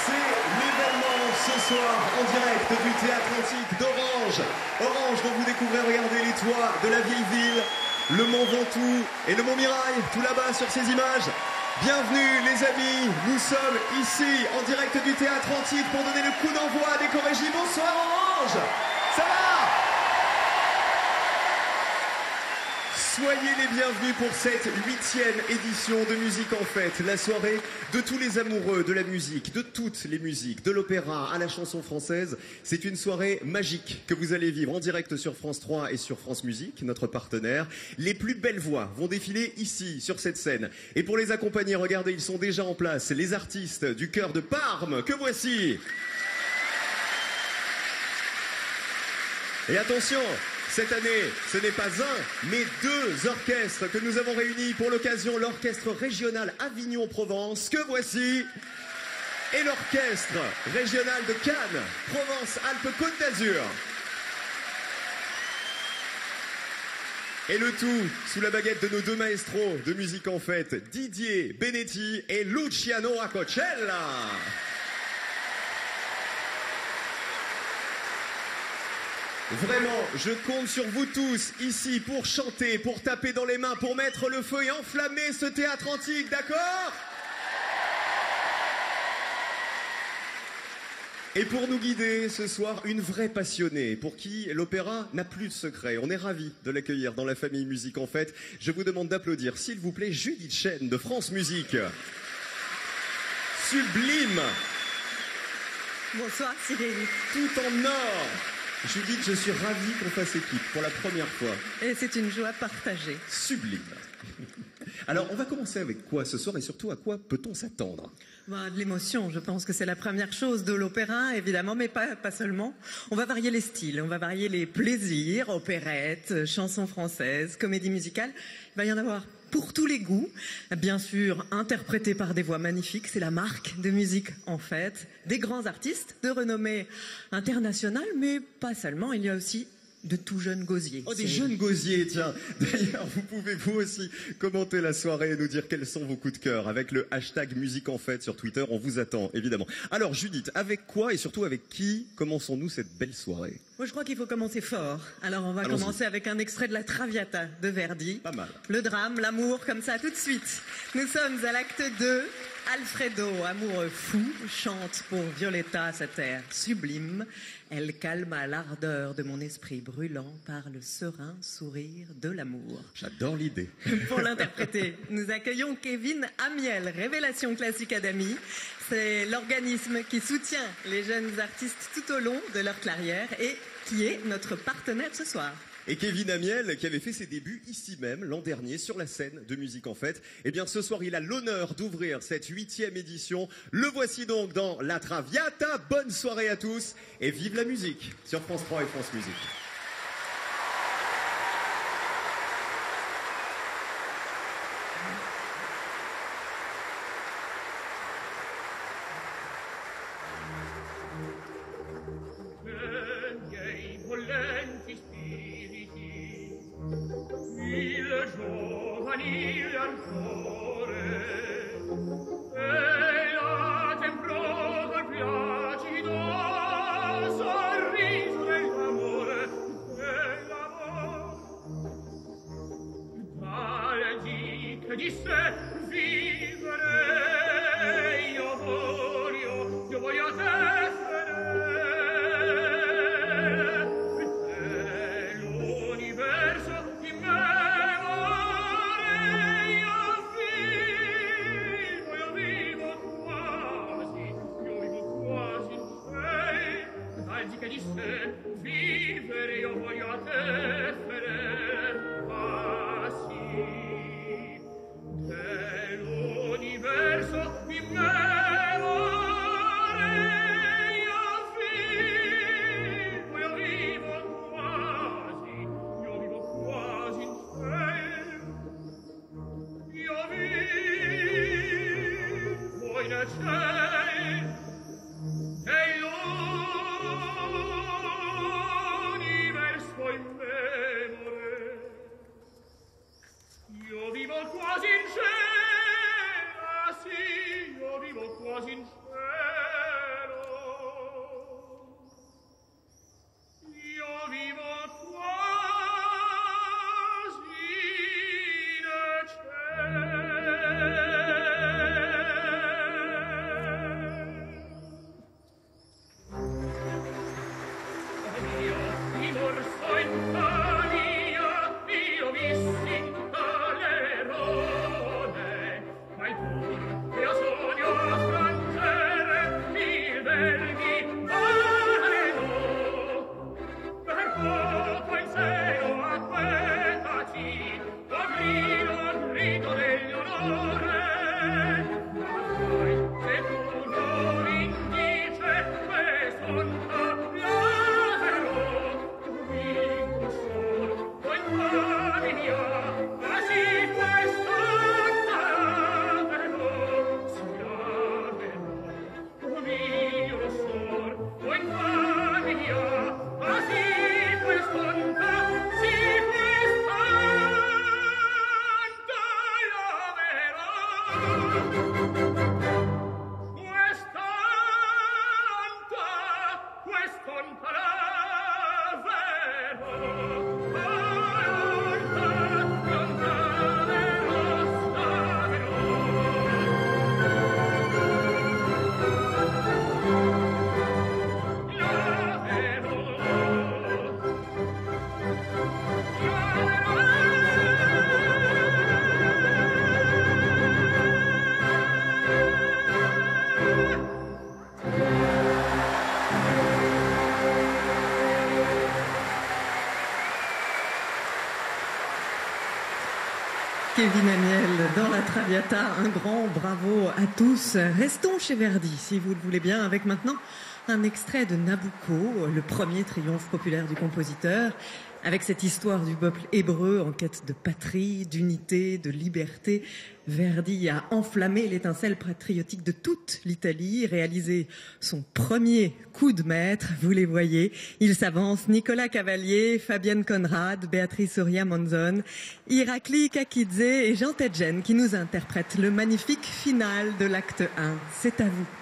C'est l'événement ce soir en direct du Théâtre Antique d'Orange. Orange dont vous découvrez, regardez les toits de la vieille ville, le Mont Ventoux et le Mont Mirail, tout là-bas sur ces images. Bienvenue les amis, nous sommes ici en direct du Théâtre Antique pour donner le coup d'envoi des Corégies. Bonsoir Orange, ça va? Soyez les bienvenus pour cette 8e édition de Musique en Fête, la soirée de tous les amoureux de la musique, de toutes les musiques, de l'opéra à la chanson française. C'est une soirée magique que vous allez vivre en direct sur France 3 et sur France Musique, notre partenaire. Les plus belles voix vont défiler ici, sur cette scène. Et pour les accompagner, regardez, ils sont déjà en place, les artistes du chœur de Parme, que voici. Et attention, cette année, ce n'est pas un, mais deux orchestres que nous avons réunis pour l'occasion, l'orchestre régional Avignon-Provence, que voici, et l'orchestre régional de Cannes, Provence-Alpes-Côte d'Azur. Et le tout sous la baguette de nos deux maestros de Musique en Fête, Didier Benetti et Luciano Acocella. Vraiment, je compte sur vous tous ici pour chanter, pour taper dans les mains, pour mettre le feu et enflammer ce théâtre antique, d'accord? Et pour nous guider ce soir, une vraie passionnée, pour qui l'opéra n'a plus de secret. On est ravis de l'accueillir dans la famille Musique en Fête. Je vous demande d'applaudir, s'il vous plaît, Judith Chen de France Musique. Sublime. Bonsoir Cyril. Tout en or. Judith, je suis ravi qu'on fasse équipe pour la première fois. Et c'est une joie partagée. Sublime. Alors, on va commencer avec quoi ce soir et surtout à quoi peut-on s'attendre? De l'émotion, je pense que c'est la première chose de l'opéra, évidemment, mais pas seulement. On va varier les styles, on va varier les plaisirs, opérettes, chansons françaises, comédie musicale. Il va y en avoir pour tous les goûts, bien sûr interprétés par des voix magnifiques, c'est la marque de Musique en Fête, des grands artistes de renommée internationale, mais pas seulement, il y a aussi de tout jeunes gosiers. Oh, des jeunes gosiers, tiens. D'ailleurs, vous pouvez vous aussi commenter la soirée et nous dire quels sont vos coups de cœur avec le hashtag Musique en Fête sur Twitter. On vous attend, évidemment. Alors, Judith, avec quoi et surtout avec qui commençons-nous cette belle soirée? Moi, je crois qu'il faut commencer fort. Alors, on va commencer avec un extrait de la Traviata de Verdi. Pas mal. Le drame, l'amour, comme ça, tout de suite. Nous sommes à l'acte 2. Alfredo, amoureux fou, chante pour Violetta cet air sublime. Elle calma l'ardeur de mon esprit brûlant par le serein sourire de l'amour. J'adore l'idée. Pour l'interpréter, nous accueillons Kevin Amiel, Révélation Classique Academy. C'est l'organisme qui soutient les jeunes artistes tout au long de leur carrière et qui est notre partenaire ce soir. Et Kevin Amiel, qui avait fait ses débuts ici même l'an dernier sur la scène de Musique en Fête, eh bien ce soir il a l'honneur d'ouvrir cette 8e édition. Le voici donc dans la Traviata. Bonne soirée à tous et vive la musique sur France 3 et France Musique. Kevin Amiel dans la Traviata, un grand bravo à tous. Restons chez Verdi, si vous le voulez bien, avec maintenant un extrait de Nabucco, le premier triomphe populaire du compositeur, avec cette histoire du peuple hébreu en quête de patrie, d'unité, de liberté. Verdi a enflammé l'étincelle patriotique de toute l'Italie, réalisé son premier coup de maître, vous les voyez. Il s'avance Nicolas Cavalier, Fabienne Conrad, Béatrice Soria Monzon, Irakli Kakidze et Jean Tedjen qui nous interprètent le magnifique final de l'acte 1. C'est à vous.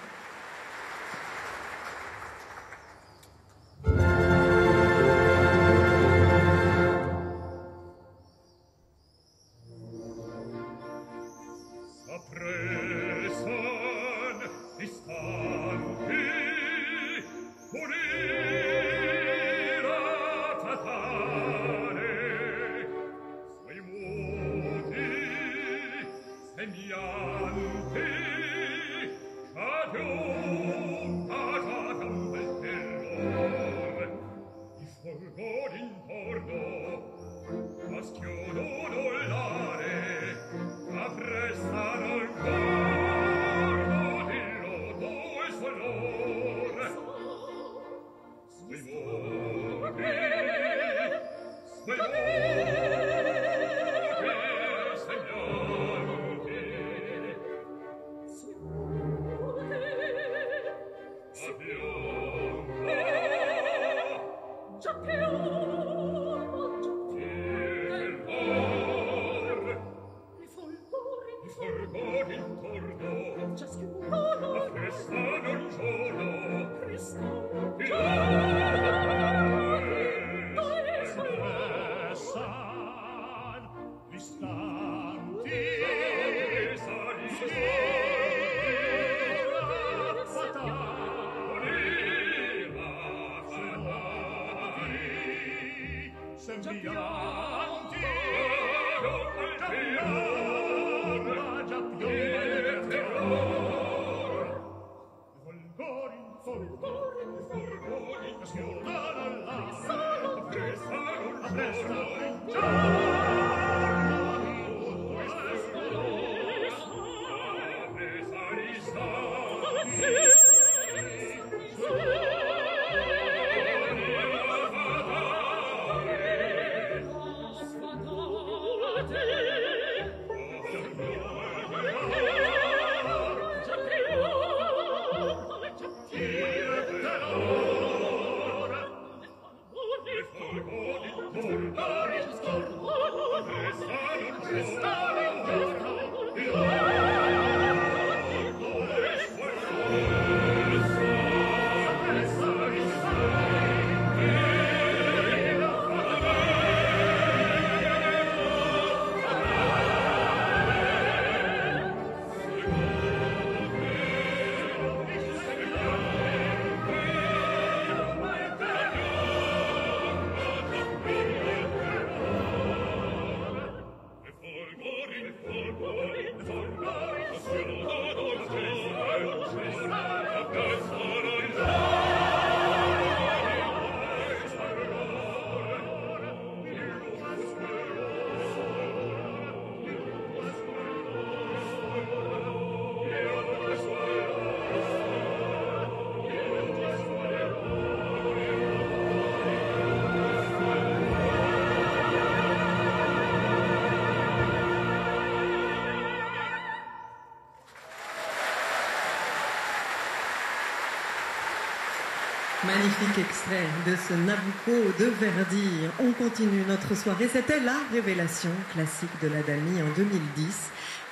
Magnifique extrait de ce Nabucco de Verdi. On continue notre soirée. C'était la révélation classique de l'Adami en 2010.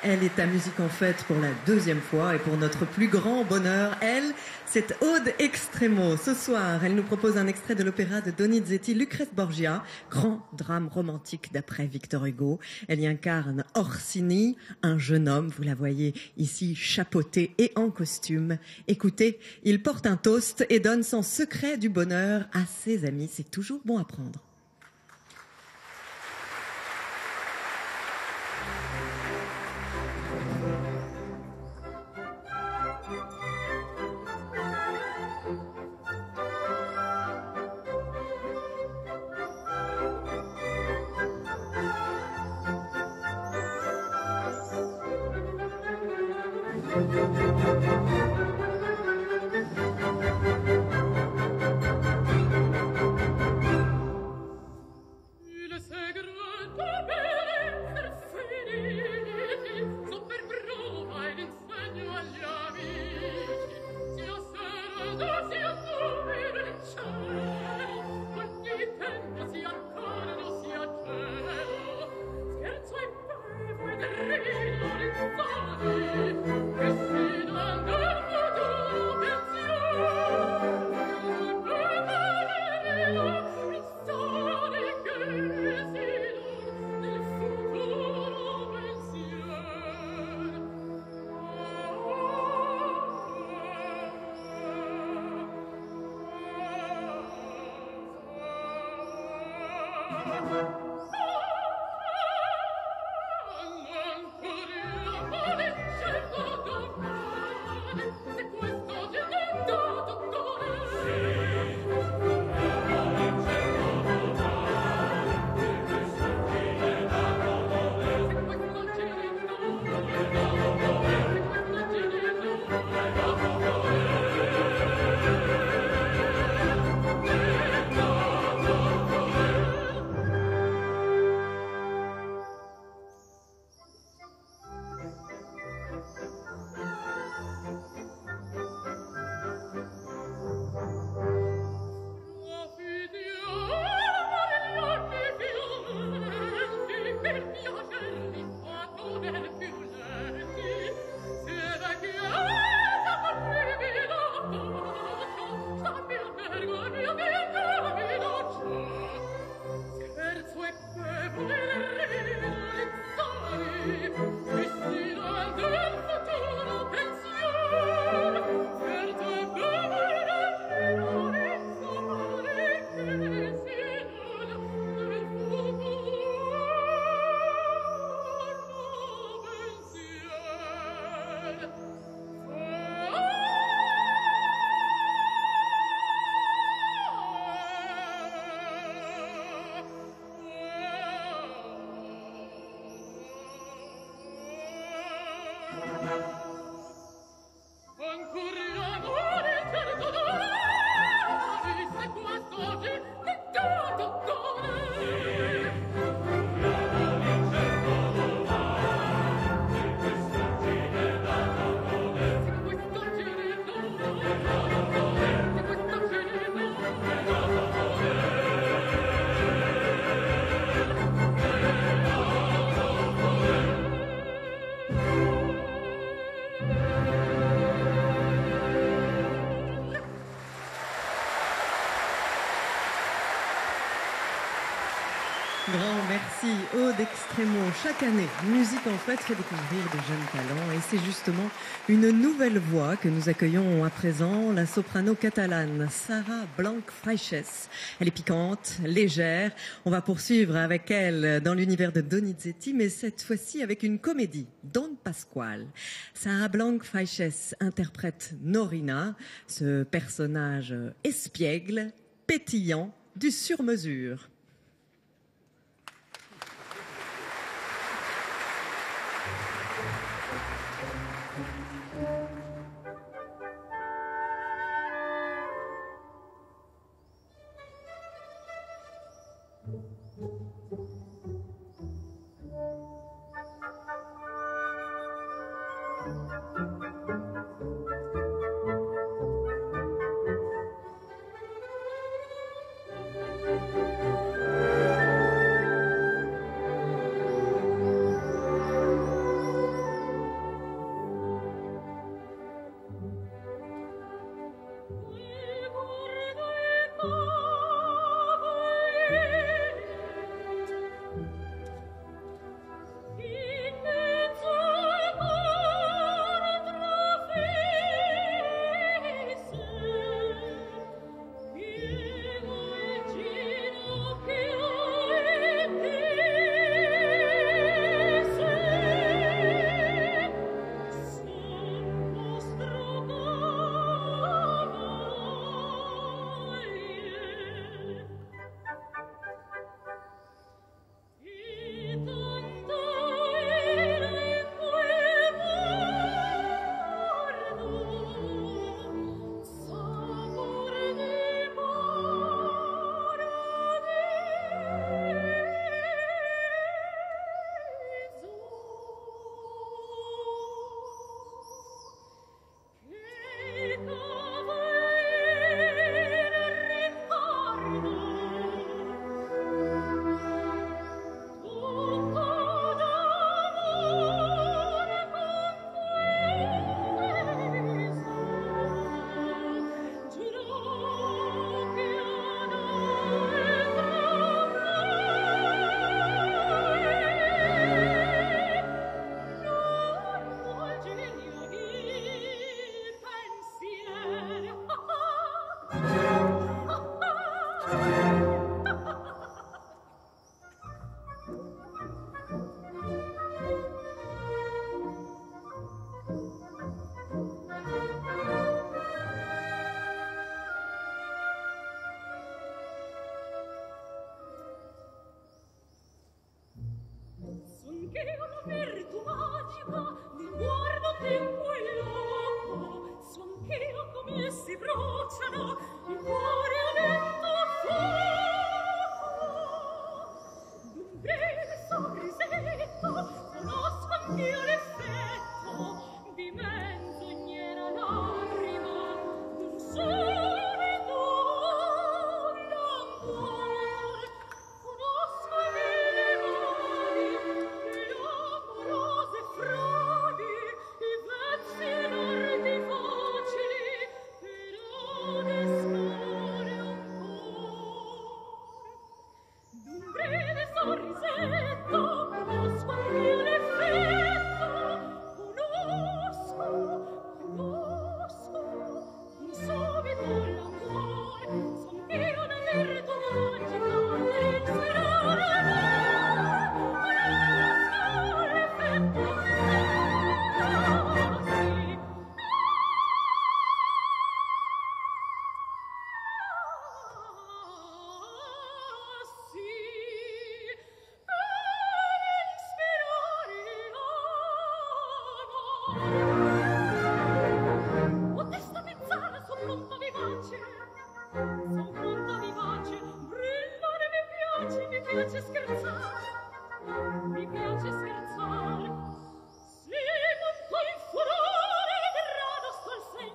Elle est à Musique en Fête pour la deuxième fois et pour notre plus grand bonheur, elle, c'est Aude Extremo. Ce soir, elle nous propose un extrait de l'opéra de Donizetti, Lucrèce Borgia, grand drame romantique d'après Victor Hugo. Elle y incarne Orsini, un jeune homme, vous la voyez ici chapeauté et en costume. Écoutez, il porte un toast et donne son secret du bonheur à ses amis. C'est toujours bon à prendre. Grand merci, Aude Extremo. Chaque année, Musique en Fête fait découvrir de jeunes talents et c'est justement une nouvelle voix que nous accueillons à présent, la soprano catalane Sara Blanc Freixes. Elle est piquante, légère. On va poursuivre avec elle dans l'univers de Donizetti, mais cette fois-ci avec une comédie, Don Pasquale. Sara Blanc Freixes interprète Norina, ce personnage espiègle, pétillant, du sur-mesure.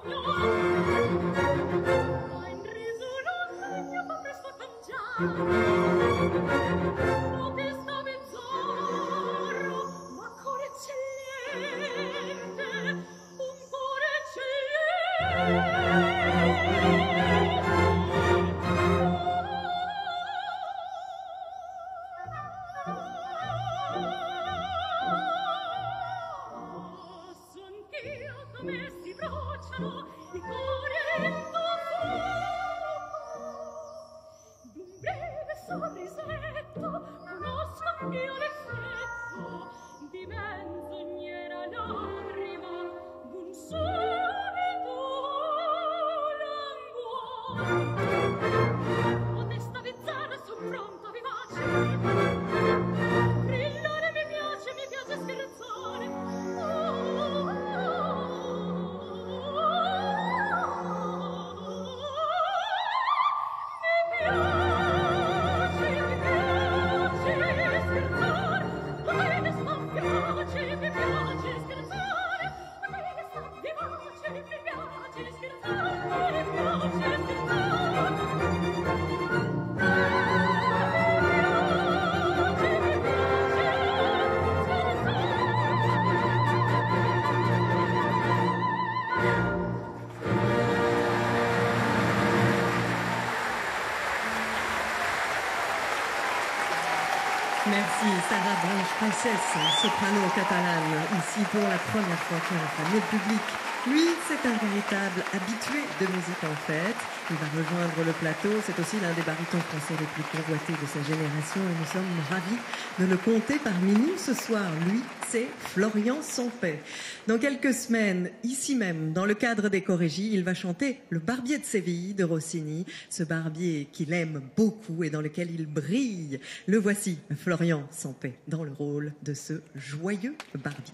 Merci Sarah Blanche-Princesse, soprano catalane, ici pour la première fois qui a enflammé le public. Lui, c'est un véritable habitué de musique en fête. Il va rejoindre le plateau. C'est aussi l'un des barytons français les plus convoités de sa génération et nous sommes ravis de le compter parmi nous ce soir. Lui, c'est Florian Sampey. Dans quelques semaines, ici même, dans le cadre des Chorégies, il va chanter Le Barbier de Séville de Rossini, ce barbier qu'il aime beaucoup et dans lequel il brille. Le voici, Florian Sampey, dans le rôle de ce joyeux barbier.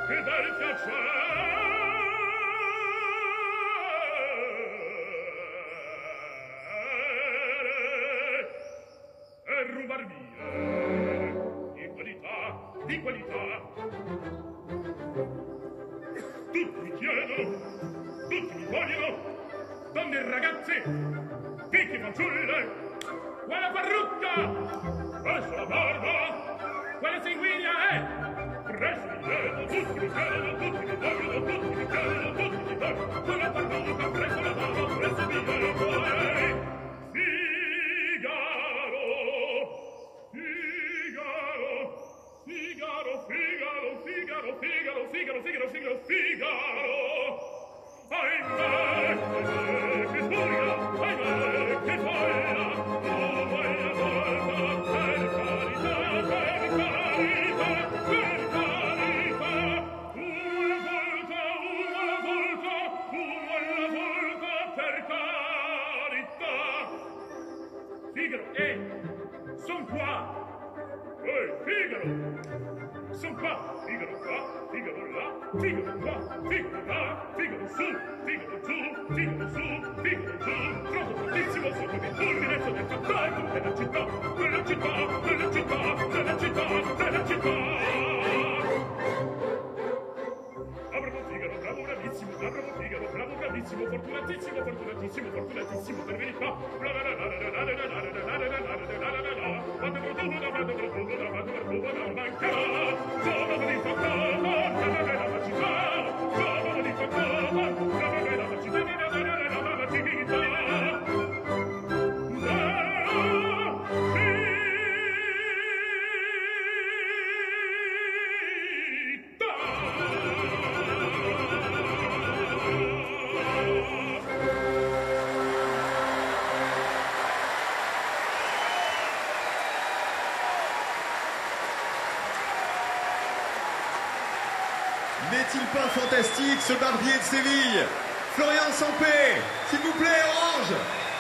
che bel piacere e rubar via di qualità tutti mi chiedono, tutti mi vogliono, donne e ragazze, vecchie fanciulle, quella parrucca, verso la barba, quella sanguigna è. Presto mi chiedono, tutti mi chiedono, tutti mi vogliono, tutti mi chiedono, tutti mi vogliono, quella parrucca, presto la barba, presto mi chiedono è. Figaro, ahimè, che storia, ahimè, che storia, oh, quella volta, per carità, per carità. Figaro, son qua. Figaro, son qua, Figaro qua, Figaro là, Figaro qua, Figaro là, Figaro su, Figaro giù, Figaro su, Figaro giù, trovo fortissimo sotto il fulminetto del fantasma della città, della città, della città, della città, della città. Bravo, bravissimo, bravo, bravissimo, fortunatissimo, fortunatissimo, fortunatissimo, per verità. N'est-il pas fantastique, ce barbier de Séville? Florian Sampé, s'il vous plaît, Orange.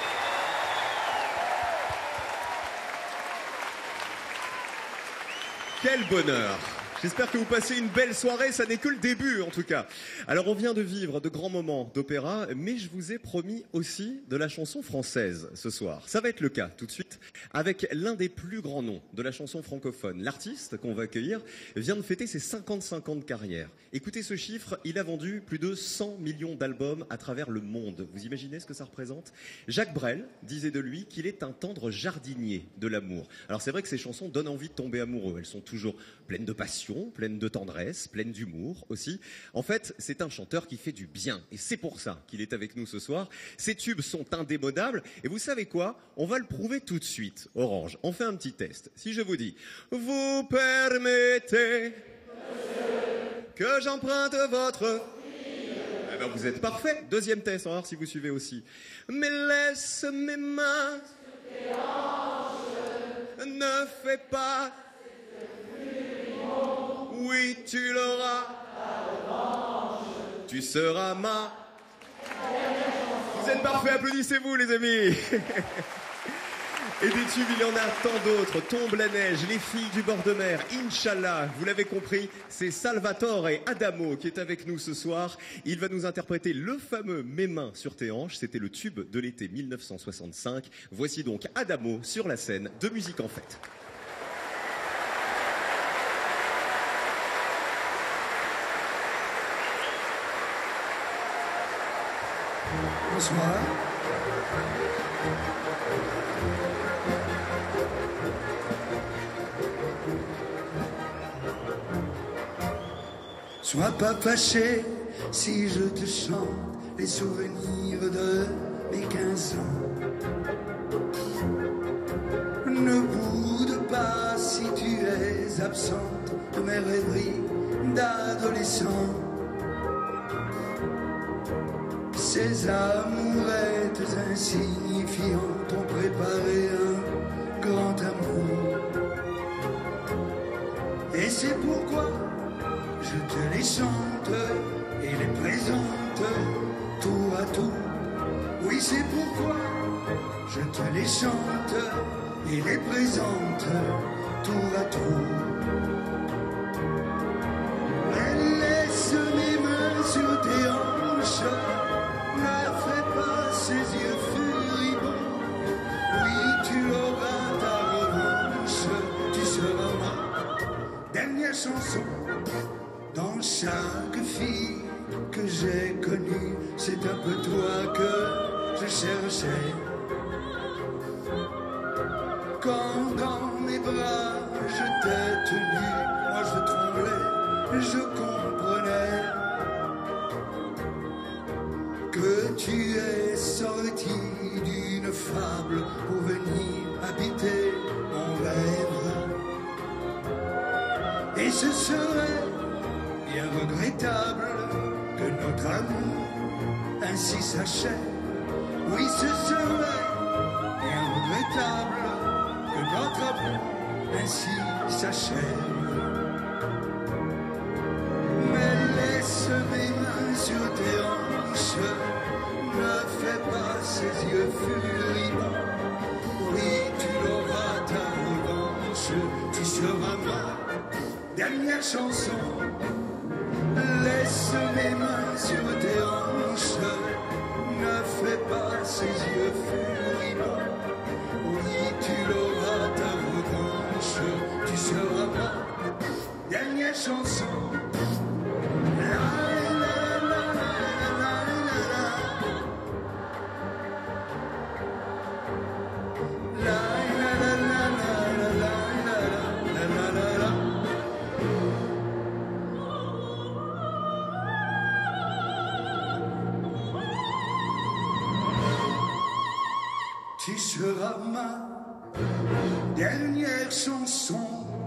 Quel bonheur! J'espère que vous passez une belle soirée, ça n'est que le début en tout cas. Alors on vient de vivre de grands moments d'opéra, mais je vous ai promis aussi de la chanson française ce soir. Ça va être le cas tout de suite avec l'un des plus grands noms de la chanson francophone. L'artiste qu'on va accueillir vient de fêter ses 55 ans de carrière. Écoutez ce chiffre, il a vendu plus de 100 millions d'albums à travers le monde. Vous imaginez ce que ça représente? Jacques Brel disait de lui qu'il est un tendre jardinier de l'amour. Alors c'est vrai que ces chansons donnent envie de tomber amoureux. Elles sont toujours pleines de passion, pleines de tendresse, pleines d'humour aussi. En fait, c'est un chanteur qui fait du bien. Et c'est pour ça qu'il est avec nous ce soir. Ses tubes sont indémodables. Et vous savez quoi? On va le prouver tout de suite. Orange, on fait un petit test. Si je vous dis, vous permettez que j'emprunte votre... Eh ben, vous êtes parfait. Deuxième test, on va voir si vous suivez aussi. Mais laisse mes mains, ne fais pas... Oui, tu l'auras. Tu seras ma... Vous êtes parfaits, applaudissez-vous les amis. Et des tubes, il y en a tant d'autres. Tombe la neige, les filles du bord de mer, Inch'Allah. Vous l'avez compris, c'est Salvatore Adamo qui est avec nous ce soir. Il va nous interpréter le fameux Mes mains sur tes hanches. C'était le tube de l'été 1965. Voici donc Adamo sur la scène de Musique en Fête. Bonsoir. Sois pas fâché si je te chante les souvenirs de mes 15 ans. Ne boude pas si tu es absente de mes rêveries d'adolescent. Ces amourettes insignifiantes ont préparé un grand amour. Et c'est pourquoi je te les chante et les présente tour à tour. Oui, c'est pourquoi je te les chante et les présente tour à tour. Elle est dernière chanson. Dans chaque fille que j'ai connue, c'est un peu toi que je cherchais. Quand dans mes bras je t'ai tenu, moi je tremblais, je comprenais que tu es sorti d'une fable pour venir habiter mon rêve. Et ce serait bien regrettable que notre amour ainsi s'achève. Oui, ce serait bien regrettable que notre amour ainsi s'achève. Mais laisse mes mains sur tes hanches, ne fais pas ces yeux furibonds. Oui, tu l'auras ta revanche, tu seras ma dernière chanson. Laisse mes mains sur tes hanches, ne fais pas ces yeux furibonds. Oui, tu l'auras ta revanche, tu seras ma dernière chanson. Tu seras ma dernière chanson.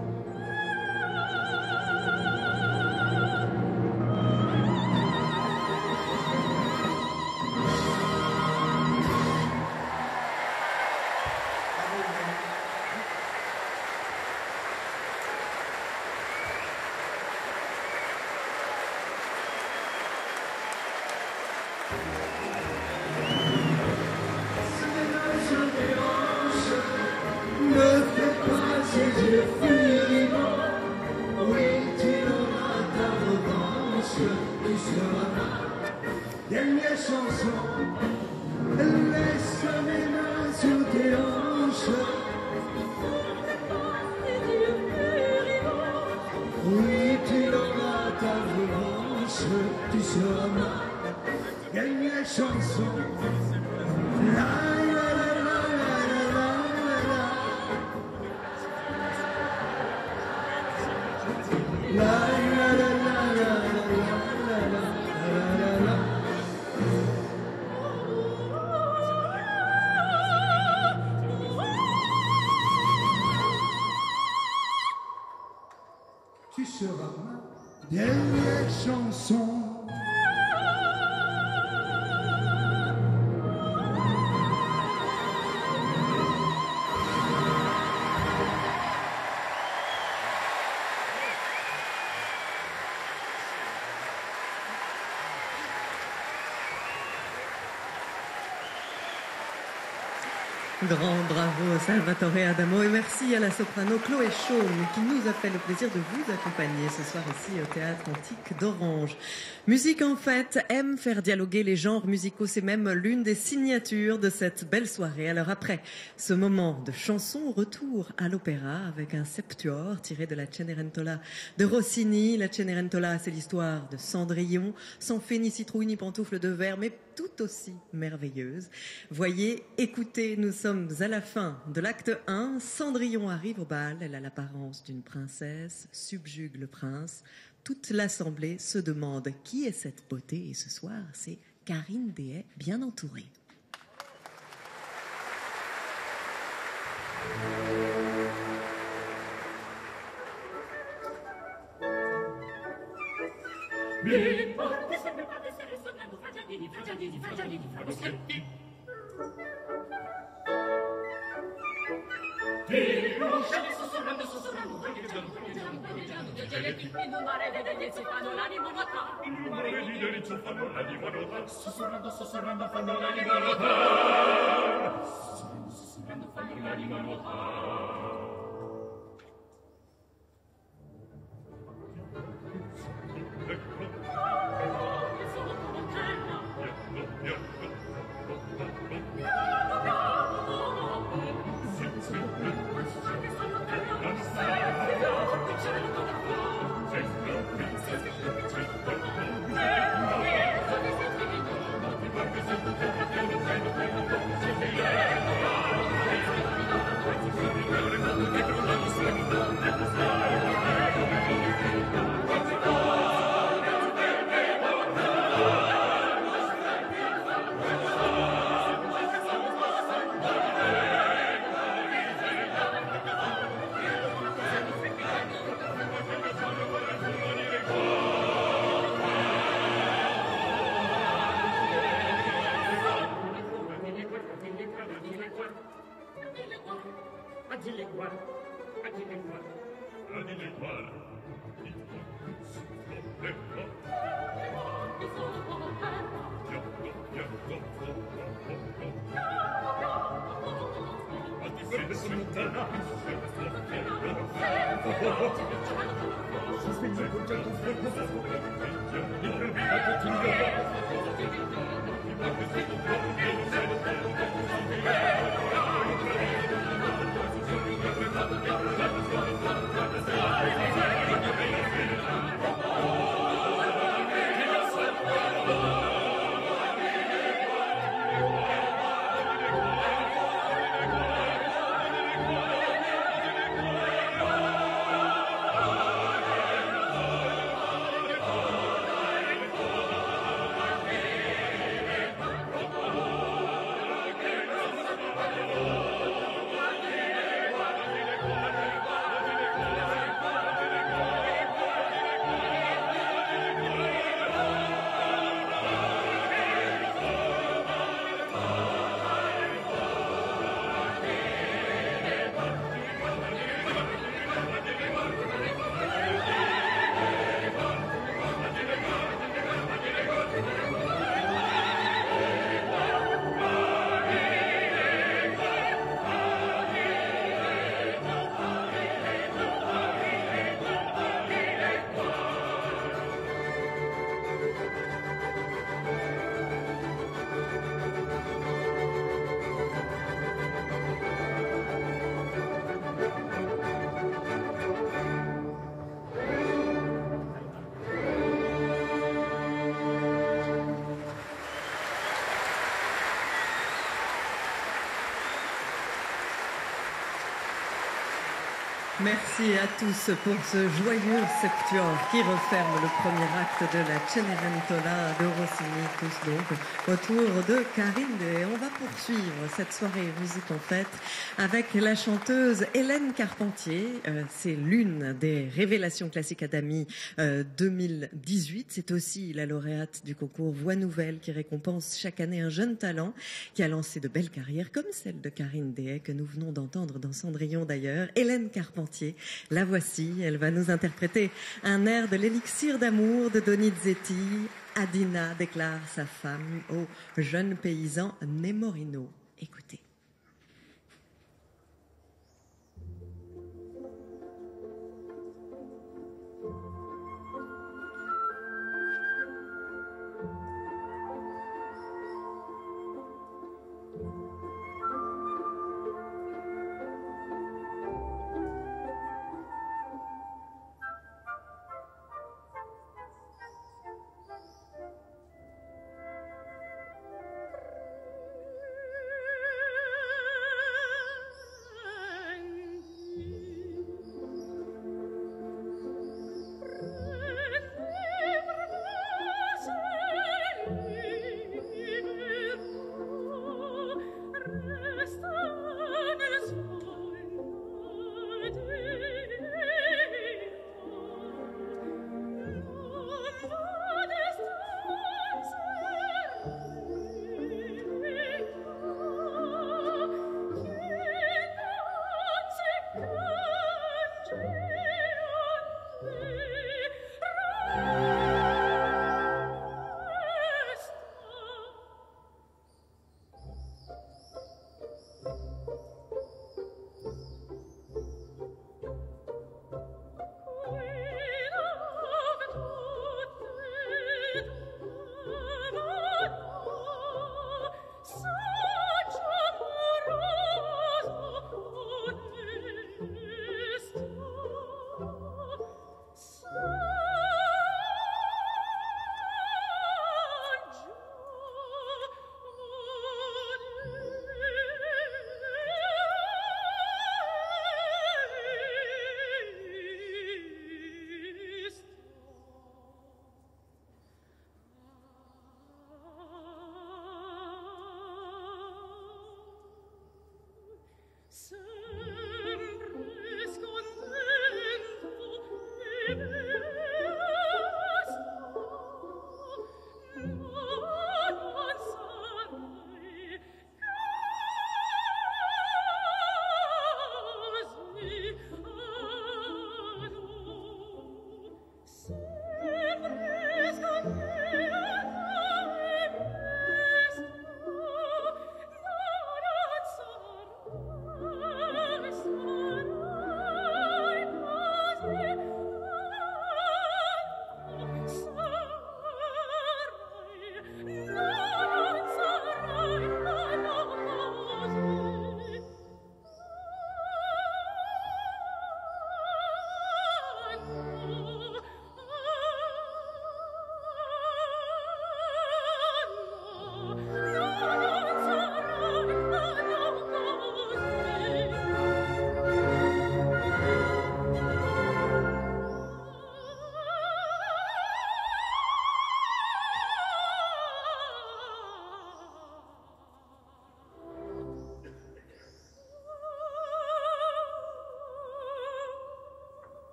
Dernière chanson, laisse mes mains sur tes hanches. Oui, tu auras ta revanche, tu seras ma dernière chanson. La la la la la la la la la la la. Tu seras ma dernière chanson. Grand bravo Salvatore Adamo et merci à la soprano Chloé Chaume qui nous a fait le plaisir de vous accompagner ce soir ici au Théâtre Antique d'Orange. Musique en fait aime faire dialoguer les genres musicaux, c'est même l'une des signatures de cette belle soirée. Alors après ce moment de chanson, retour à l'opéra avec un septuor tiré de la Cenerentola de Rossini. La Cenerentola, c'est l'histoire de Cendrillon, sans fée ni citrouille ni pantoufle de verre, mais tout aussi merveilleuse. Voyez, écoutez, nous sommes à la fin de l'acte 1. Cendrillon arrive au bal, elle a l'apparence d'une princesse, subjugue le prince. Toute l'assemblée se demande qui est cette beauté et ce soir, c'est Karine Dehaye, bien entourée. Sussurrando fanno l'anima nuotare. Cielo Merci à tous pour ce joyeux septuor qui referme le premier acte de la Cenerentola de Rossini, tous donc autour de Karine Dehay. On va poursuivre cette soirée musique en fête avec la chanteuse Hélène Carpentier. C'est l'une des révélations classiques Academy 2018. C'est aussi la lauréate du concours Voix Nouvelle qui récompense chaque année un jeune talent qui a lancé de belles carrières comme celle de Karine Dehay que nous venons d'entendre dans Cendrillon d'ailleurs. Hélène Carpentier, la voici, elle va nous interpréter un air de l'élixir d'amour de Donizetti. Adina déclare sa femme au jeune paysan Nemorino. Écoutez.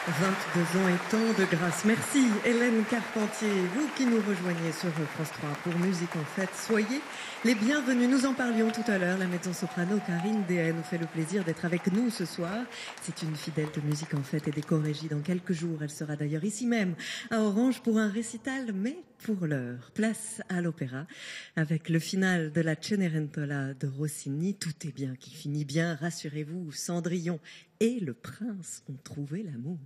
22 ans et tant de grâce. Merci Hélène Carpentier, vous qui nous rejoignez sur France 3 pour Musique en Fête. Soyez les bienvenus. Nous en parlions tout à l'heure. La mezzo-soprano Karine Dehaene nous fait le plaisir d'être avec nous ce soir. C'est une fidèle de Musique en Fête et des chorégies. Dans quelques jours, elle sera d'ailleurs ici même à Orange pour un récital, mais pour l'heure, place à l'opéra avec le final de la Cenerentola de Rossini. Tout est bien qui finit bien, rassurez-vous. Cendrillon et le prince ont trouvé l'amour.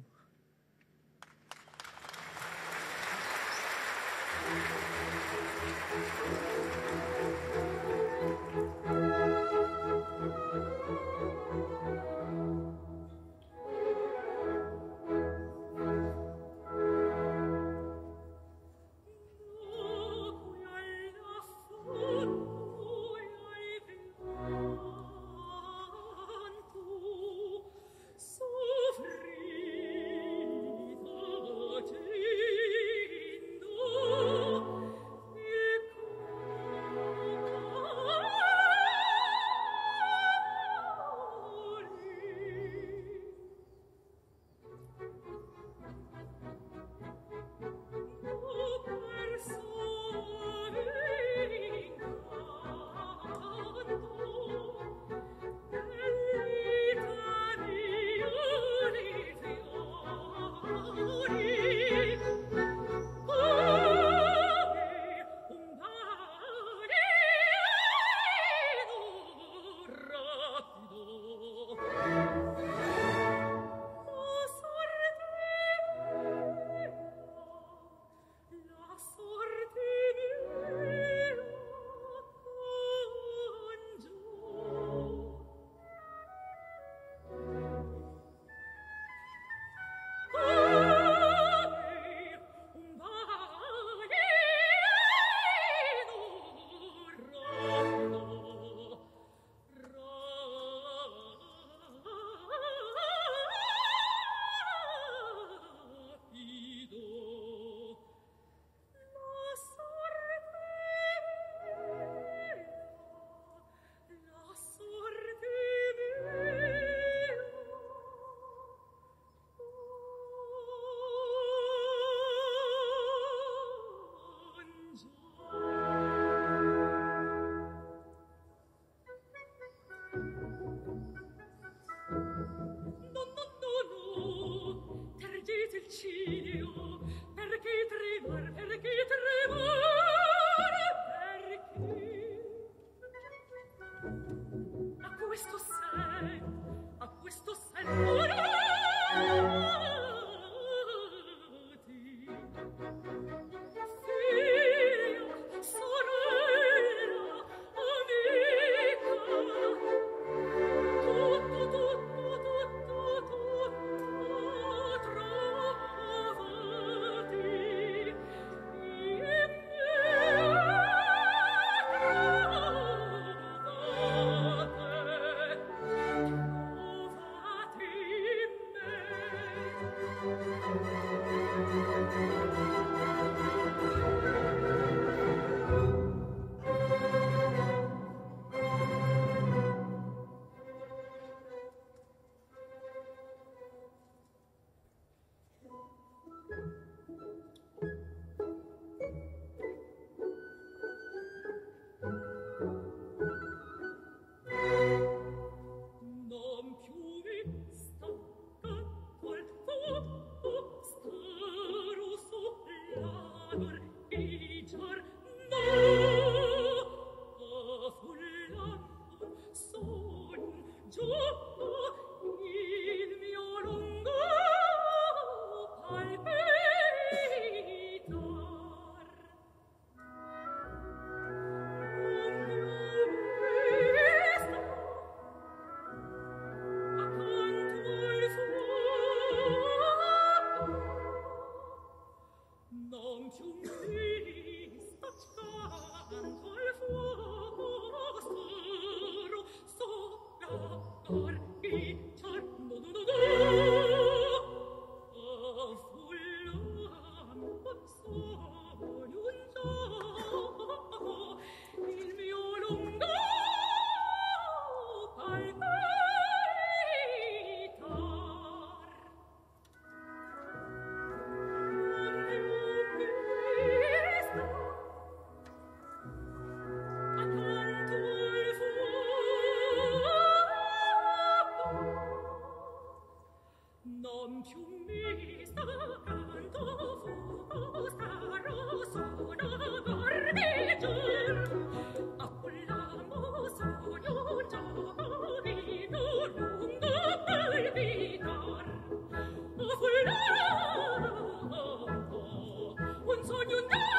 Non più mi sta canto fu starò sono gordigiur a quell'amo sogno giovino lungo per vitar o quell'amo un sogno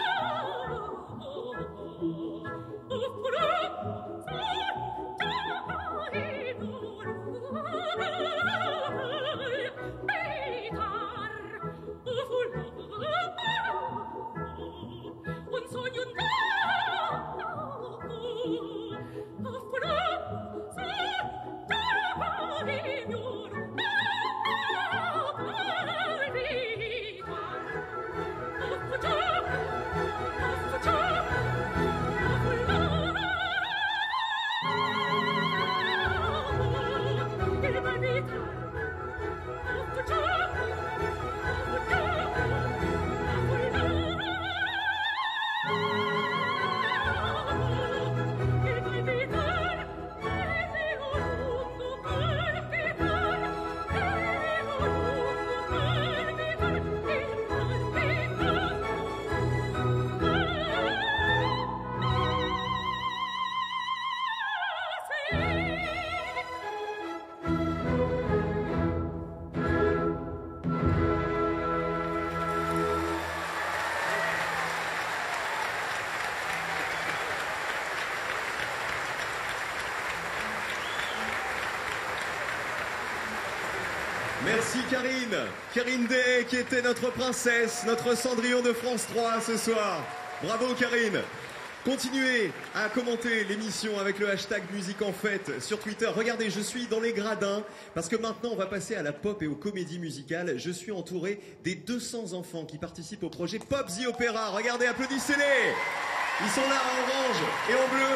Merci Karine. Karine Day qui était notre princesse, notre Cendrillon de France 3 ce soir. Bravo Karine. Continuez à commenter l'émission avec le hashtag Musique en Fête sur Twitter. Regardez, je suis dans les gradins parce que maintenant on va passer à la pop et aux comédies musicales. Je suis entouré des 200 enfants qui participent au projet Pop the Opera. Regardez, applaudissez-les. Ils sont là en orange et en bleu.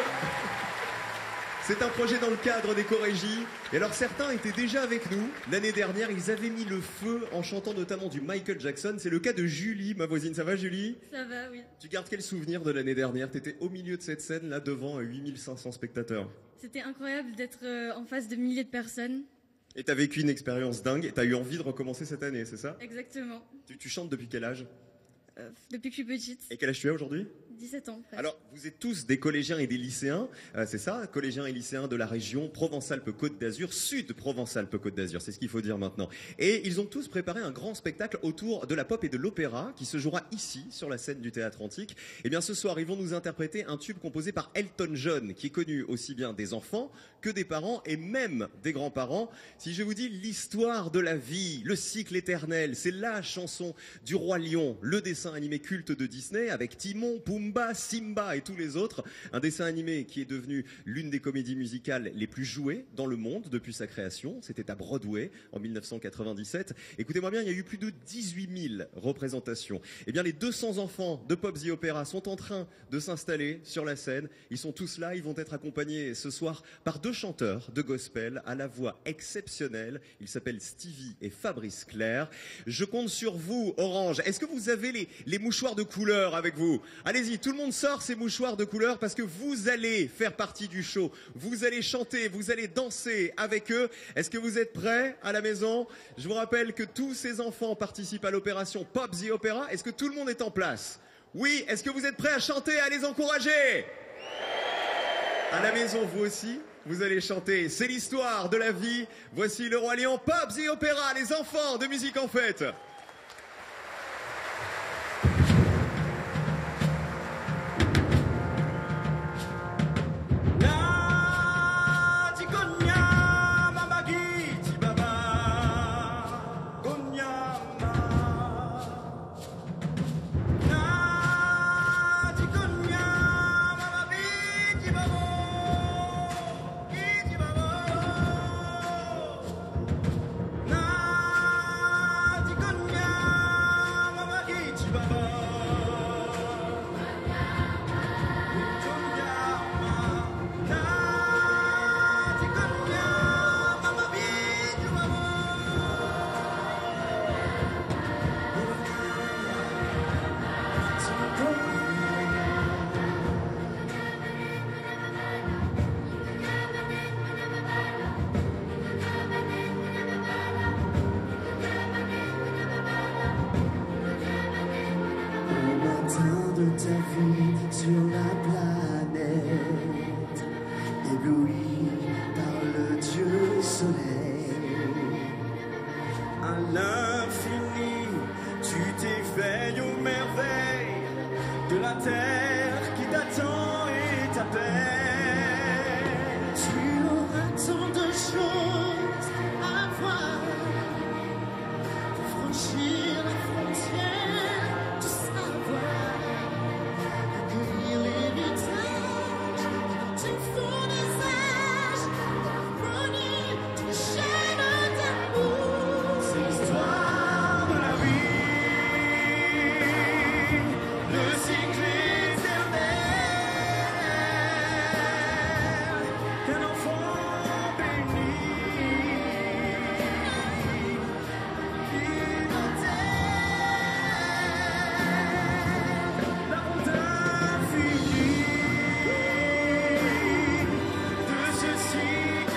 C'est un projet dans le cadre des Corégies. Et alors certains étaient déjà avec nous. L'année dernière, ils avaient mis le feu en chantant notamment du Michael Jackson. C'est le cas de Julie, ma voisine. Ça va Julie? Ça va, oui. Tu gardes quel souvenir de l'année dernière? T'étais au milieu de cette scène, là, devant 8500 spectateurs. C'était incroyable d'être en face de milliers de personnes. Et t'as vécu une expérience dingue et t'as eu envie de recommencer cette année, c'est ça? Exactement. Tu chantes depuis quel âge? Depuis que je suis petite. Et quel âge tu as aujourd'hui? 17 ans. Presque. Alors, vous êtes tous des collégiens et des lycéens, c'est ça? Collégiens et lycéens de la région Provence-Alpes-Côte d'Azur, Sud Provence-Alpes-Côte d'Azur, c'est ce qu'il faut dire maintenant. Et ils ont tous préparé un grand spectacle autour de la pop et de l'opéra qui se jouera ici, sur la scène du Théâtre Antique. Et bien ce soir, ils vont nous interpréter un tube composé par Elton John, qui est connu aussi bien des enfants que des parents et même des grands-parents. Si je vous dis l'histoire de la vie, le cycle éternel, c'est la chanson du Roi Lion, le dessin animé culte de Disney avec Timon, Pumba, Simba et tous les autres. Un dessin animé qui est devenu l'une des comédies musicales les plus jouées dans le monde depuis sa création. C'était à Broadway en 1997. Écoutez-moi bien, il y a eu plus de 18 000 représentations. Eh bien, les 200 enfants de Pop the Opera sont en train de s'installer sur la scène. Ils sont tous là, ils vont être accompagnés ce soir par deux chanteurs de gospel à la voix exceptionnelle. Ils s'appellent Stevie et Fabrice Clair. Je compte sur vous, Orange. Est-ce que vous avez les mouchoirs de couleur avec vous? Allez-y, tout le monde sort ces mouchoirs de couleur parce que vous allez faire partie du show. Vous allez chanter, vous allez danser avec eux. Est-ce que vous êtes prêts à la maison? Je vous rappelle que tous ces enfants participent à l'opération Pop the Opera. Est-ce que tout le monde est en place? Oui, est-ce que vous êtes prêts à chanter, à les encourager? À la maison, vous aussi, vous allez chanter. C'est l'histoire de la vie. Voici le Roi Lion, Pop the Opera, les enfants de Musique en Fête. Good à l'infini. Tu t'éveilles aux merveilles de la terre qui t'attend et t'appelle. Tu auras tant de choses à voir pour franchir la frontière du savoir, accueillir l'héritage du fond des âges, l'harmonie d'une chaîne d'amour. C'est l'histoire de la vie, le cycle éternel qu'un enfant béni vit dans terre, la route infinie de ce cycle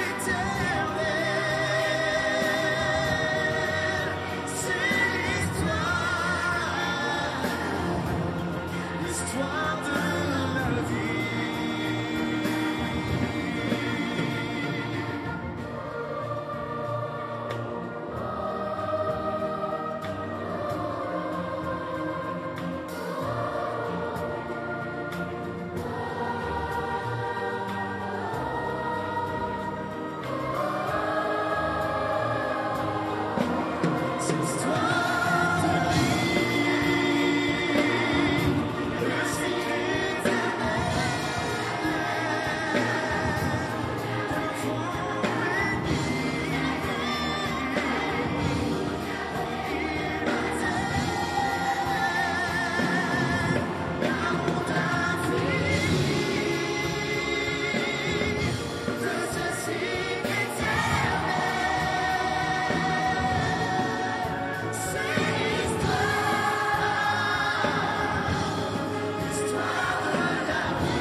éternel. C'est l'histoire de la vie. C'est l'histoire de la vie, le cycle éternel, qu'un enfant béni vit dans terre, la route infinie de ce cycle éternel. C'est l'histoire de la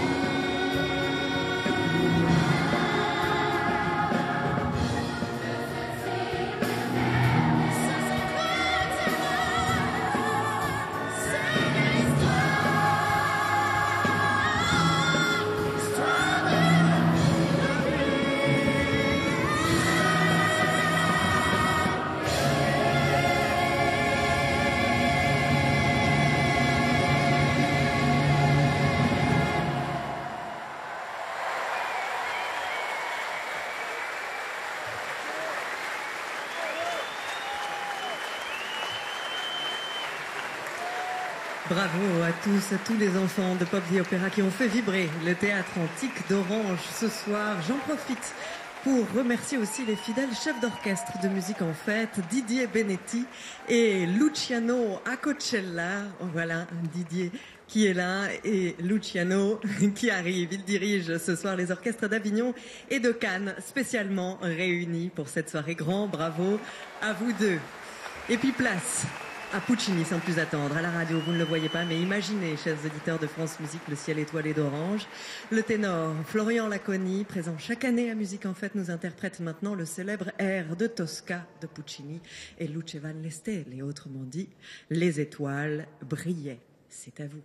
Bravo à tous les enfants de Pop the Opera qui ont fait vibrer le théâtre antique d'Orange ce soir. J'en profite pour remercier aussi les fidèles chefs d'orchestre de Musique en Fête, Didier Benetti et Luciano Acocella. Voilà, Didier qui est là et Luciano qui arrive. Il dirige ce soir les orchestres d'Avignon et de Cannes, spécialement réunis pour cette soirée. Grand bravo à vous deux. Et puis place à Puccini sans plus attendre. À la radio, vous ne le voyez pas, mais imaginez, chers auditeurs de France Musique, le ciel étoilé d'orange. Le ténor Florian Laconi, présent chaque année à Musique en Fête, nous interprète maintenant le célèbre air de Tosca de Puccini et Luce Van le Stelle, et autrement dit, les étoiles brillaient. C'est à vous.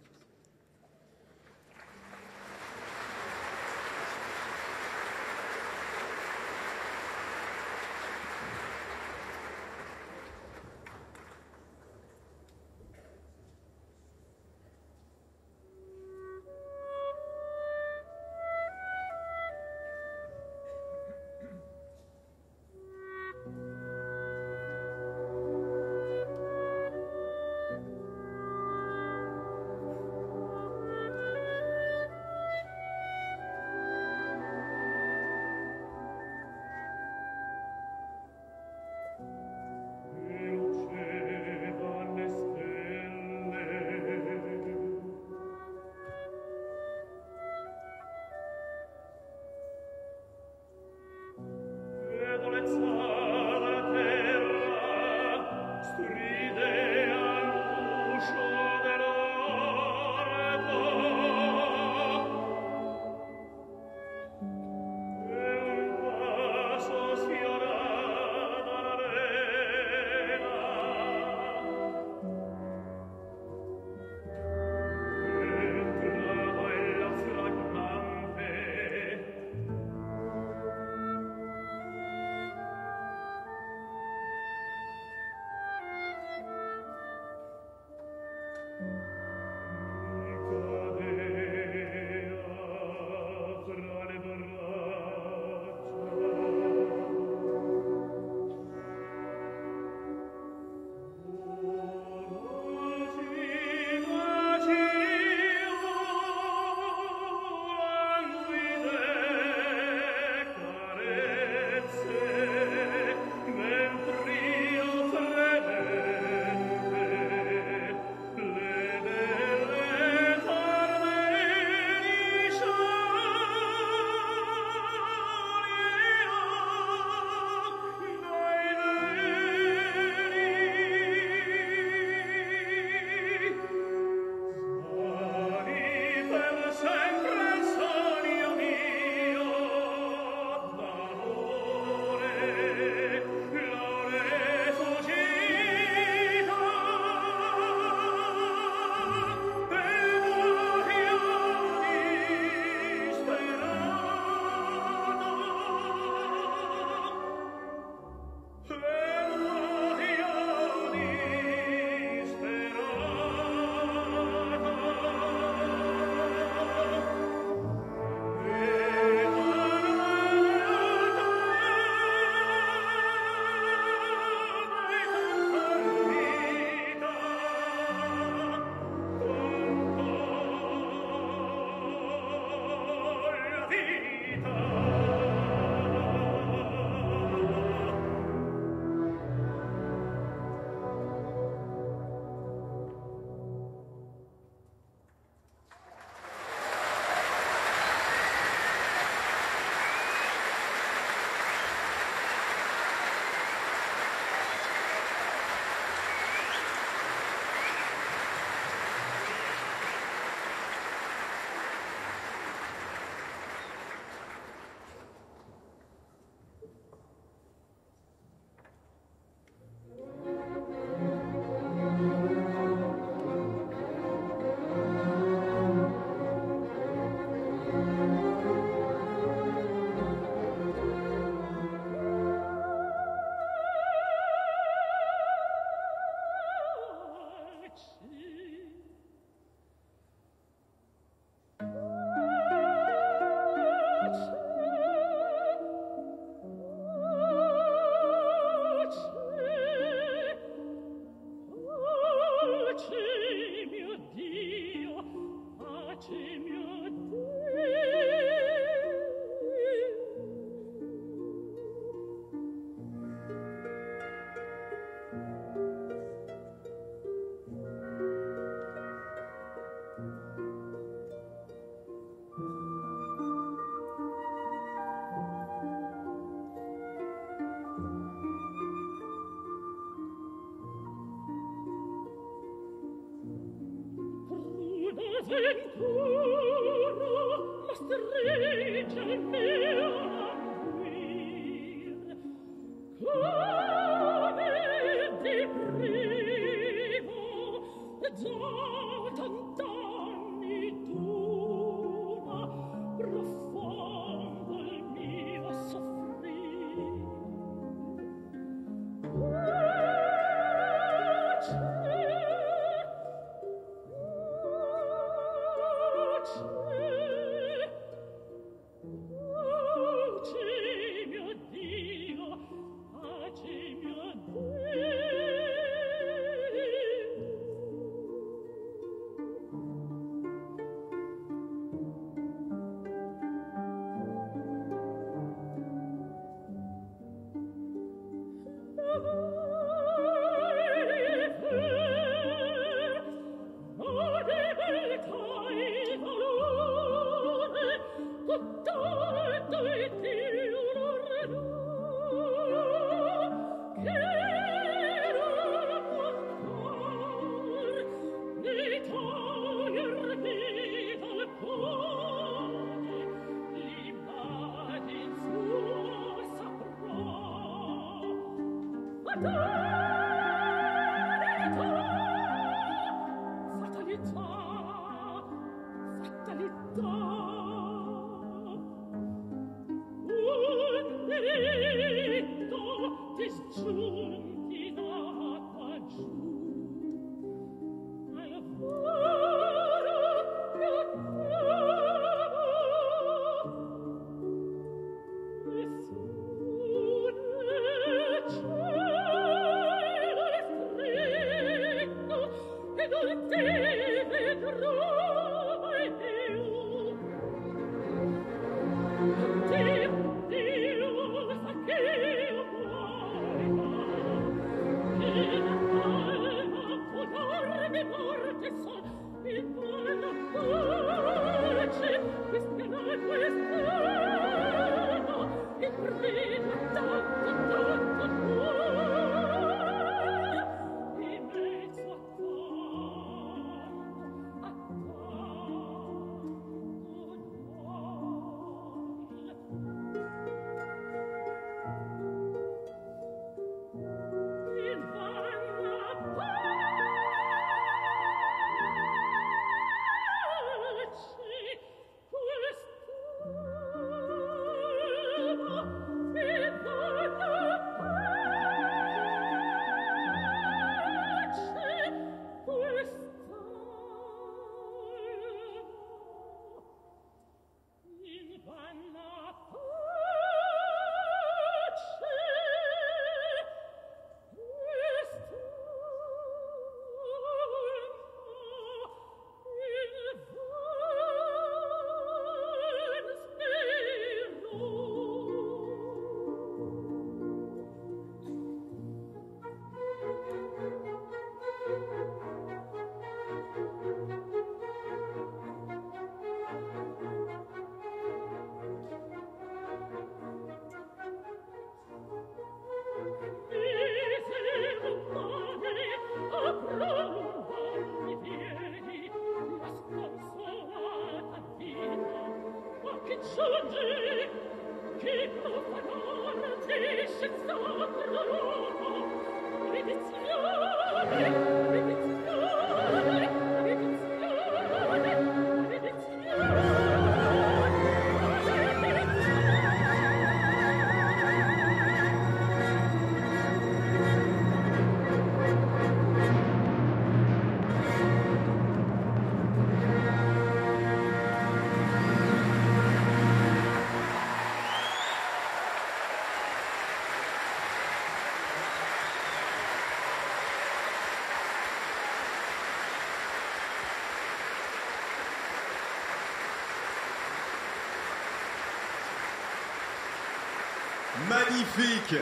Magnifique.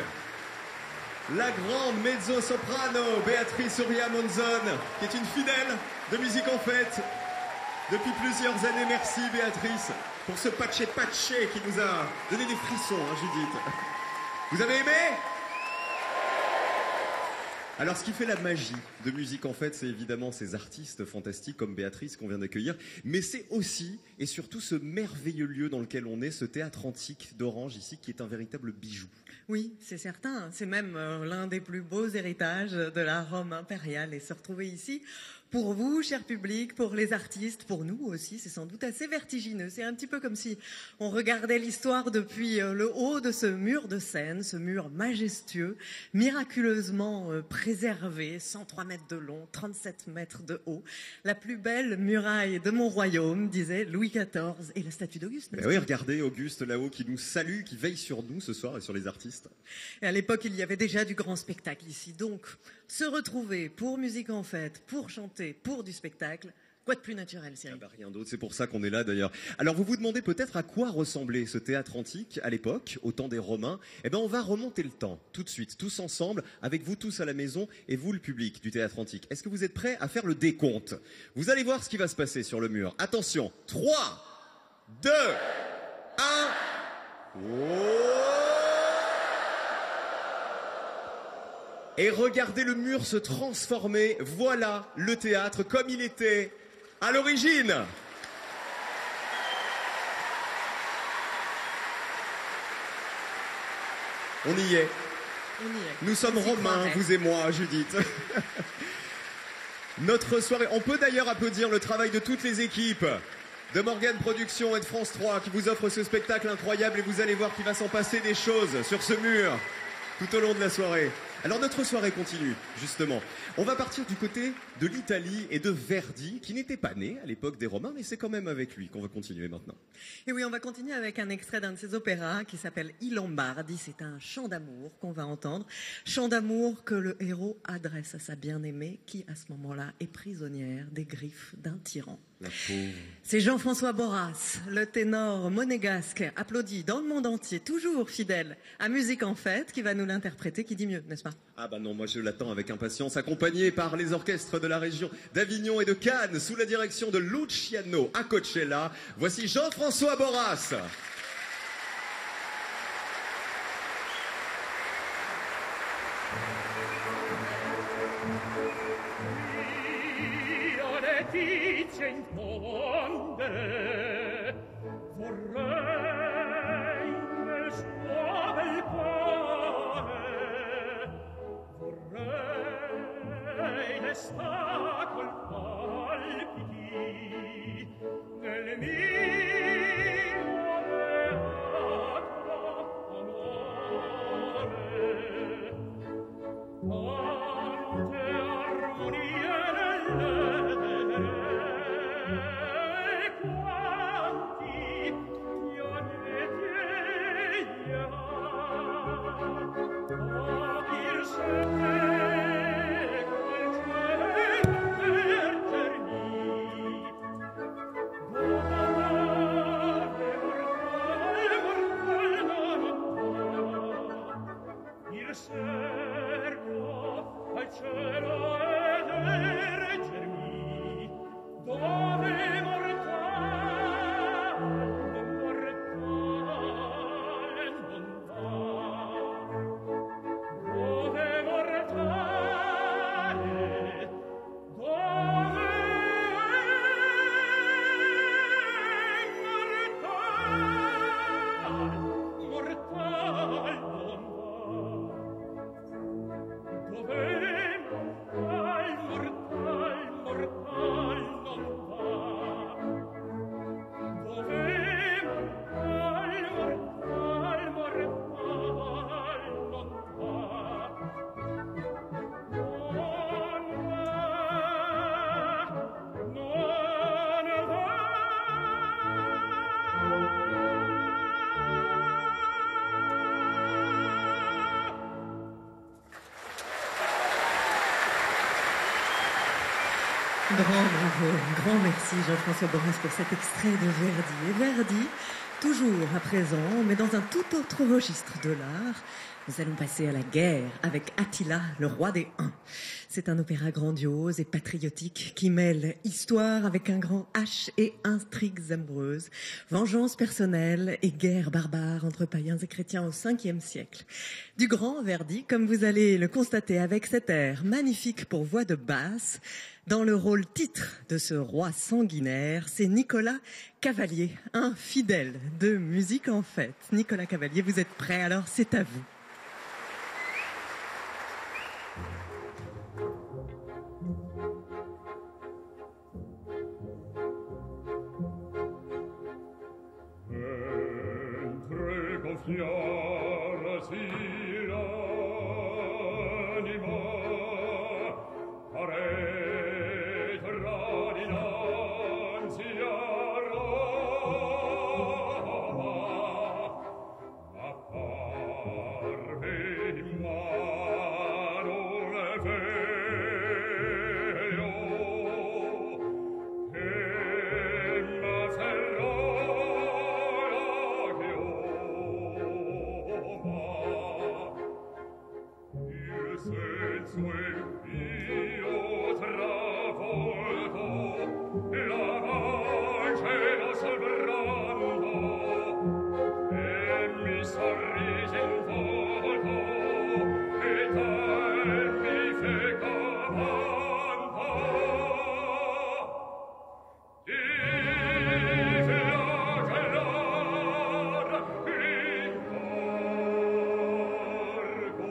La grande mezzo-soprano Béatrice Uria Monzon, qui est une fidèle de Musique en Fête depuis plusieurs années. Merci Béatrice pour ce patché qui nous a donné des frissons, hein, Judith. Vous avez aimé? Alors, ce qui fait la magie de Musique en Fête, c'est évidemment ces artistes fantastiques comme Béatrice qu'on vient d'accueillir, mais c'est aussi et surtout ce merveilleux lieu dans lequel on est, ce théâtre antique d'Orange ici, qui est un véritable bijou. Oui, c'est certain. C'est même l'un des plus beaux héritages de la Rome impériale. Et se retrouver ici, pour vous, cher public, pour les artistes, pour nous aussi, c'est sans doute assez vertigineux. C'est un petit peu comme si on regardait l'histoire depuis le haut de ce mur de scène, ce mur majestueux, miraculeusement préservé, 103 mètres de long, 37 mètres de haut. La plus belle muraille de mon royaume, disait Louis XIV, et la statue d'Auguste. Oui, regardez Auguste là-haut qui nous salue, qui veille sur nous ce soir et sur les artistes. Et à l'époque, il y avait déjà du grand spectacle ici. Donc, se retrouver pour Musique en Fête, pour chanter, pour du spectacle, quoi de plus naturel, Cyril? Rien d'autre, c'est pour ça qu'on est là d'ailleurs. Alors vous vous demandez peut-être à quoi ressemblait ce théâtre antique à l'époque, au temps des Romains. Eh bien on va remonter le temps, tout de suite, tous ensemble, avec vous tous à la maison et vous le public du théâtre antique. Est-ce que vous êtes prêts à faire le décompte? Vous allez voir ce qui va se passer sur le mur. Attention, 3, 2, 1... Et regardez le mur se transformer. Voilà le théâtre comme il était à l'origine. On y est. Nous sommes romains, vous et moi, Judith. Notre soirée. On peut d'ailleurs applaudir le travail de toutes les équipes de Morgane Productions et de France 3 qui vous offrent ce spectacle incroyable et vous allez voir qu'il va s'en passer des choses sur ce mur tout au long de la soirée. Alors notre soirée continue, justement. On va partir du côté de l'Italie et de Verdi, qui n'était pas né à l'époque des Romains, mais c'est quand même avec lui qu'on va continuer maintenant. Et oui, on va continuer avec un extrait d'un de ses opéras qui s'appelle I Lombardi. C'est un chant d'amour qu'on va entendre. Chant d'amour que le héros adresse à sa bien-aimée, qui à ce moment-là est prisonnière des griffes d'un tyran. La pauvre. C'est Jean-François Borras, le ténor monégasque, applaudi dans le monde entier, toujours fidèle à Musique en Fête, qui va nous l'interpréter, qui dit mieux, n'est-ce pas? Ah bah non, moi je l'attends avec impatience, accompagné par les orchestres de la région d'Avignon et de Cannes, sous la direction de Luciano Acocella. Voici Jean-François Borras. In fondo vorrei nel suo bel cuore vorrei desta col palpiti nel mio beato amore tante armonie Grand merci Jean-François Borras pour cet extrait de Verdi. Et Verdi, toujours à présent, mais dans un tout autre registre de l'art. Nous allons passer à la guerre avec Attila, le roi des Huns. C'est un opéra grandiose et patriotique qui mêle histoire avec un grand H et intrigues amoureuses, vengeance personnelle et guerre barbare entre païens et chrétiens au 5e siècle. Du grand Verdi, comme vous allez le constater avec cet air magnifique pour voix de basse, dans le rôle titre de ce roi sanguinaire, c'est Nicolas Cavalier, un fidèle de Musique en Fête. Nicolas Cavalier, vous êtes prêt? Alors c'est à vous. Confiare si l'anima paretra dinanzi a Roma, apparve in mano le velo e m'afferrò senso io travolto la voce lo sovrando e mi sorrise in volto e tal mi feca vanta di flagellar l'incargo.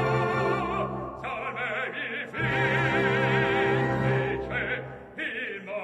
Il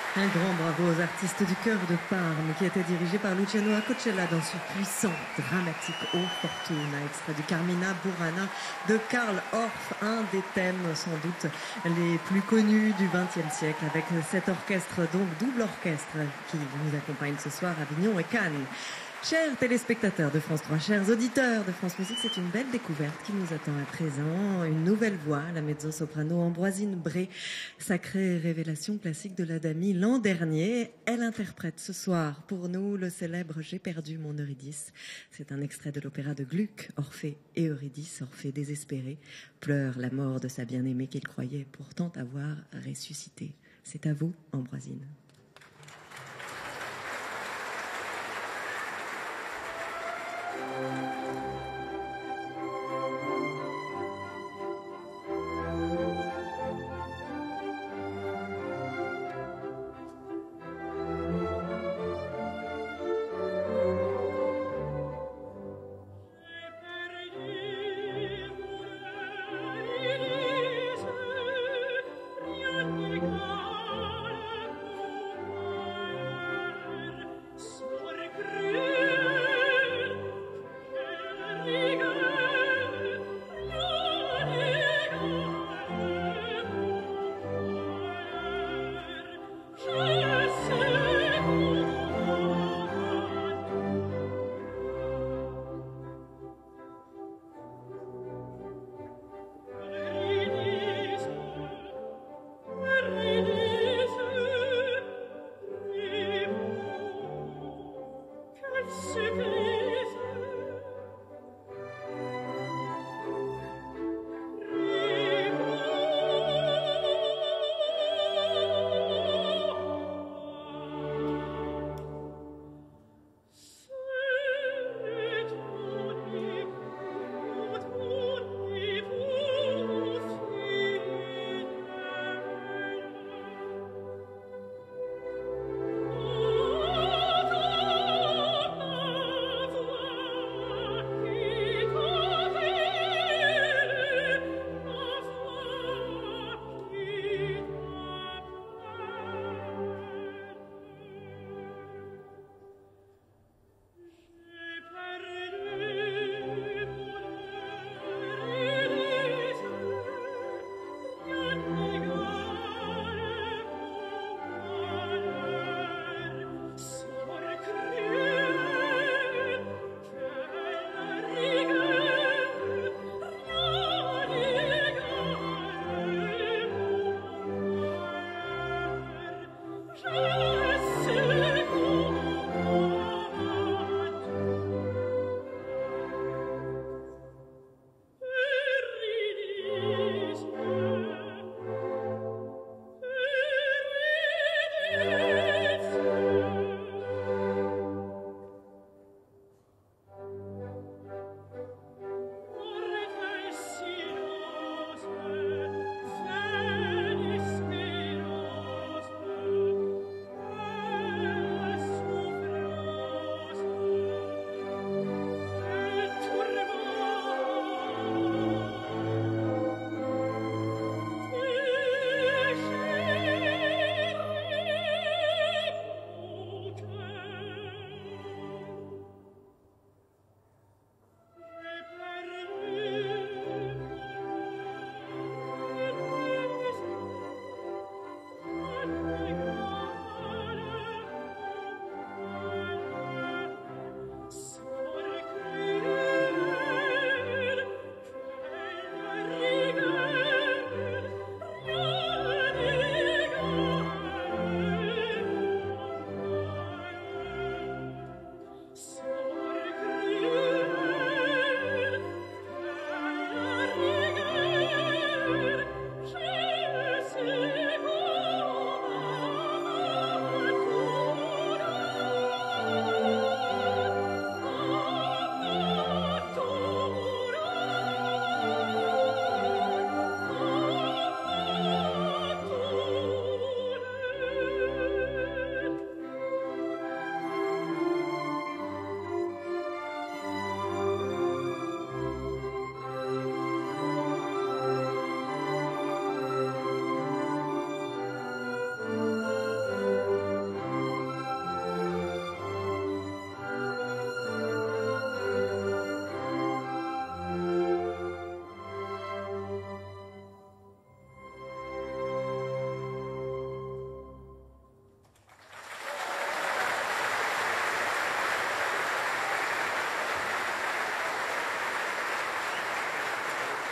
Un grand bravo aux artistes du chœur de Parme qui était dirigé par Luciano Acocella dans ce puissant dramatique O Fortuna, extrait du Carmina Burana de Karl Orff, un des thèmes sans doute les plus connus du XXe siècle, avec cet orchestre, donc double orchestre, qui nous accompagne ce soir à Avignon et Cannes. Chers téléspectateurs de France 3, chers auditeurs de France Musique, c'est une belle découverte qui nous attend à présent. Une nouvelle voix, la mezzo-soprano Ambroisine Bré, sacrée révélation classique de l'Adami l'an dernier. Elle interprète ce soir pour nous le célèbre J'ai perdu mon Eurydice. C'est un extrait de l'opéra de Gluck, Orphée et Eurydice. Orphée désespéré pleure la mort de sa bien-aimée qu'il croyait pourtant avoir ressuscitée. C'est à vous, Ambroisine.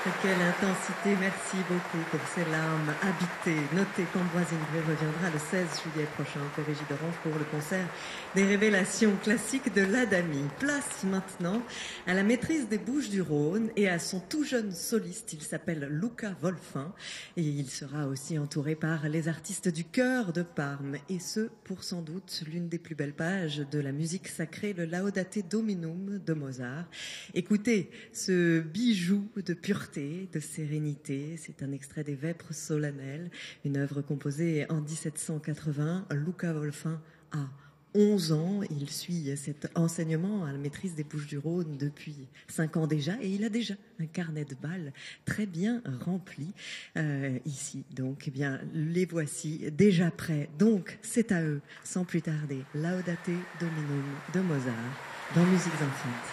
Quelle intensité, merci beaucoup pour ces larmes habitées. Notez qu'Ambroise Ingray reviendra le 16 juillet prochain au Régie d'Orange pour le concert des révélations classiques de l'Adami. Place maintenant à la maîtrise des Bouches-du-Rhône et à son tout jeune soliste. Il s'appelle Luca Wolfin et il sera aussi entouré par les artistes du chœur de Parme. Et ce, pour sans doute l'une des plus belles pages de la musique sacrée, le Laudate Dominum de Mozart. Écoutez ce bijou de pureté, de sérénité. C'est un extrait des Vêpres solennelles, une œuvre composée en 1780. Luca Wolfin a 11 ans. Il suit cet enseignement à la maîtrise des Bouches-du-Rhône depuis 5 ans déjà et il a déjà un carnet de balles très bien rempli ici. Donc, eh bien, les voici déjà prêts. Donc, c'est à eux, sans plus tarder, Laudate Dominum de Mozart dans Musiques Enceintes.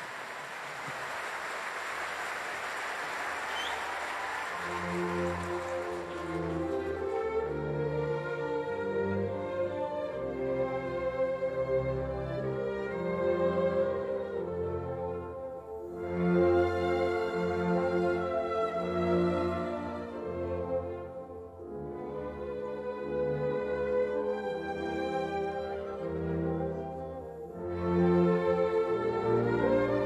Thank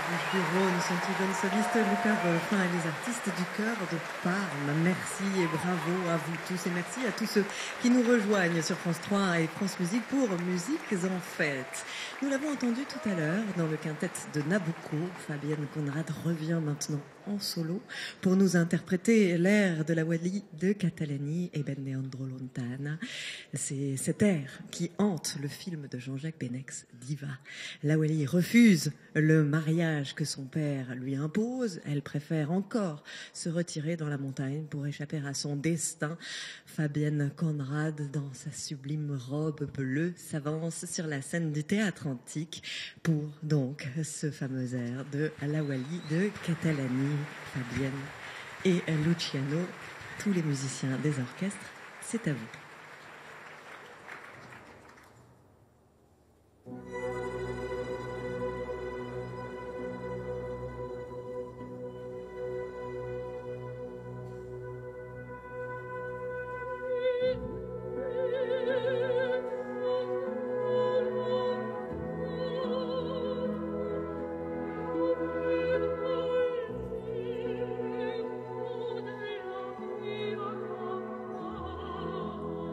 Bouches-du-Rhône, son tout jeune soliste Lucas Wolfin et les artistes du chœur de Parme. Merci et bravo à vous tous et merci à tous ceux qui nous rejoignent sur France 3 et France Musique pour Musiques en Fête. Nous l'avons entendu tout à l'heure dans le quintet de Nabucco. Fabienne Conrad revient maintenant en solo pour nous interpréter l'air de la Wally de Catalani et Ben Leandro Lontana. C'est cet air qui hante le film de Jean-Jacques Benex, Diva. La Wally refuse le mariage que son père lui impose. Elle préfère encore se retirer dans la montagne pour échapper à son destin. Fabienne Conrad, dans sa sublime robe bleue, s'avance sur la scène du théâtre antique pour donc ce fameux air de la Wally de Catalani. Fabienne et Luciano, tous les musiciens des orchestres, c'est à vous. Oh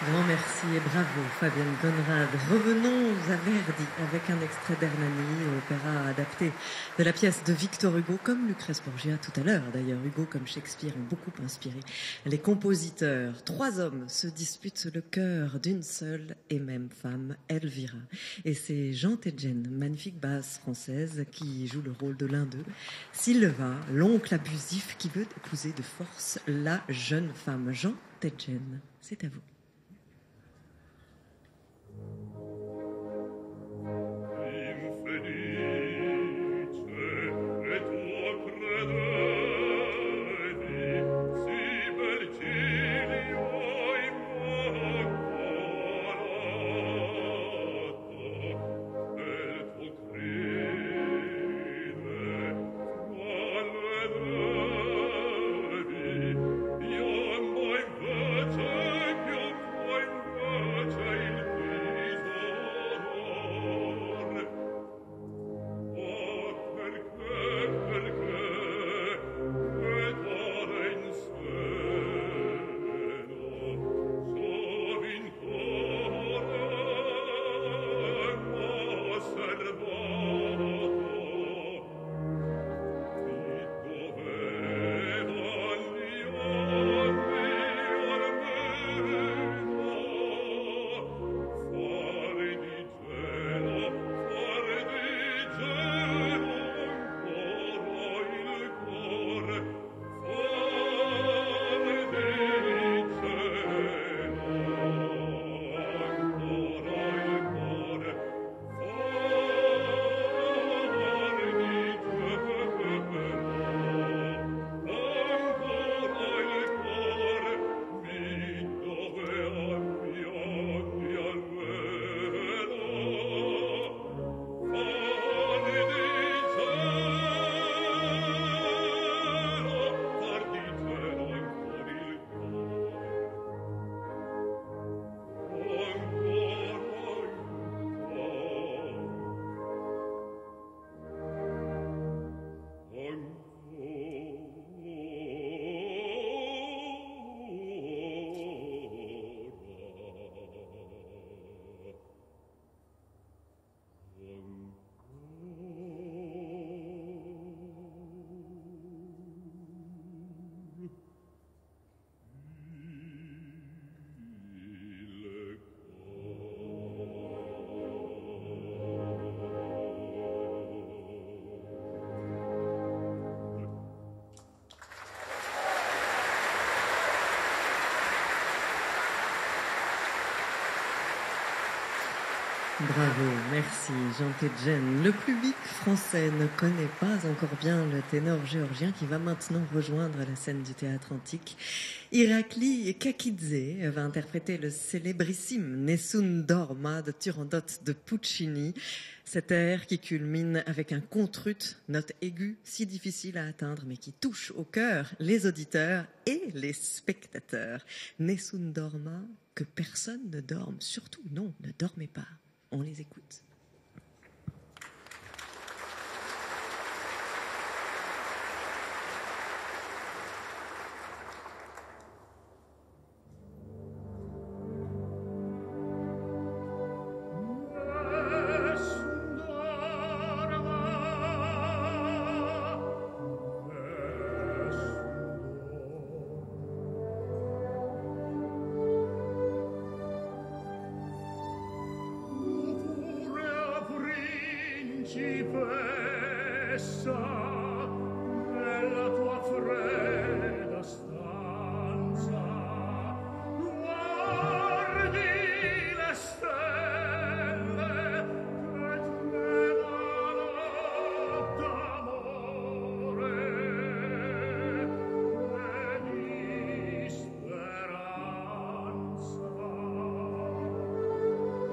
Grand merci et bravo Fabienne Conrad. Revenons à Verdi avec un extrait d'Hernani, opéra adapté de la pièce de Victor Hugo, comme Lucrèce Borgia tout à l'heure. D'ailleurs, Hugo comme Shakespeare ont beaucoup inspiré les compositeurs. 3 hommes se disputent le cœur d'une seule et même femme, Elvira. Et c'est Jean Tedjen, magnifique basse française, qui joue le rôle de l'un d'eux. Silva, l'oncle abusif qui veut épouser de force la jeune femme. Jean Tedjen, c'est à vous. Bravo, merci Jean Tedjen. Le public français ne connaît pas encore bien le ténor géorgien qui va maintenant rejoindre la scène du théâtre antique. Irakli Kakidze va interpréter le célébrissime Nessun Dorma de Turandot de Puccini. Cet air qui culmine avec un contrut, note aiguë, si difficile à atteindre mais qui touche au cœur les auditeurs et les spectateurs. Nessun Dorma, que personne ne dorme, surtout non, ne dormez pas. On les écoute.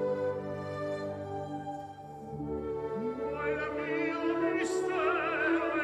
Mistero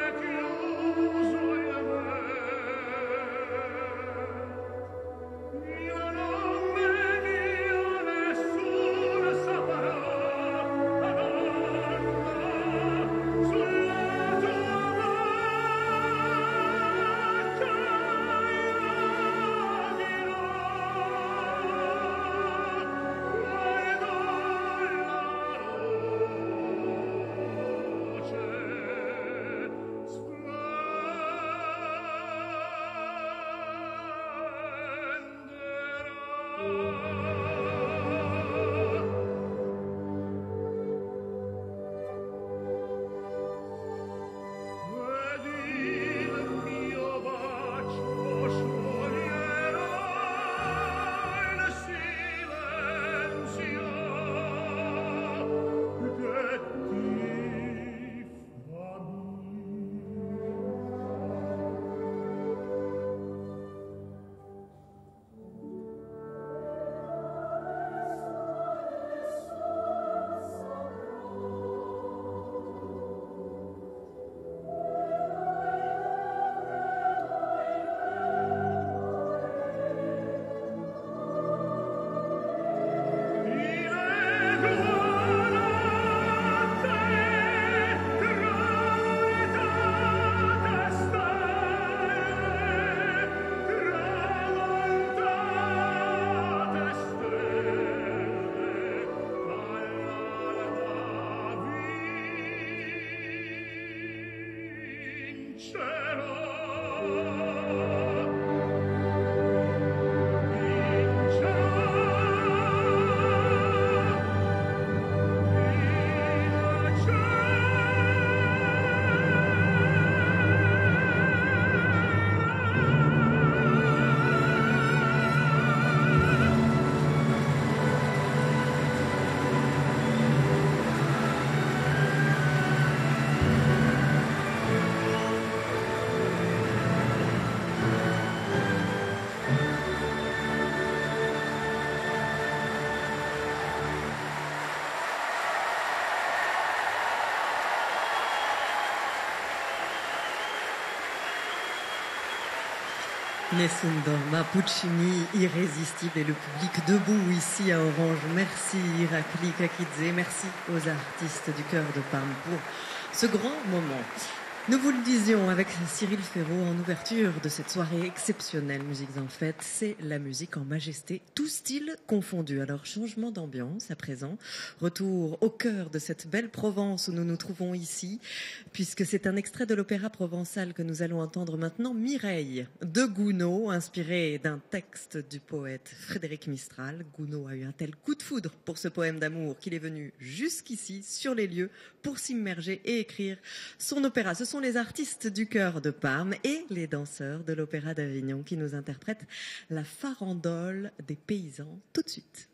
Nessun Dorma, Puccini, irrésistible, et le public debout ici à Orange. Merci Irakli Kakidze, merci aux artistes du Chœur de Parme pour ce grand moment. Nous vous le disions avec Cyril Ferraud en ouverture de cette soirée exceptionnelle Musiques en Fête, c'est la musique en majesté, tout style confondu. Alors changement d'ambiance à présent, retour au cœur de cette belle Provence où nous nous trouvons ici, puisque c'est un extrait de l'opéra provençal que nous allons entendre maintenant, Mireille de Gounod, inspiré d'un texte du poète Frédéric Mistral. Gounod a eu un tel coup de foudre pour ce poème d'amour qu'il est venu jusqu'ici sur les lieux pour s'immerger et écrire son opéra. Ce sont les artistes du Chœur de Parme et les danseurs de l'Opéra d'Avignon qui nous interprètent la farandole des paysans tout de suite.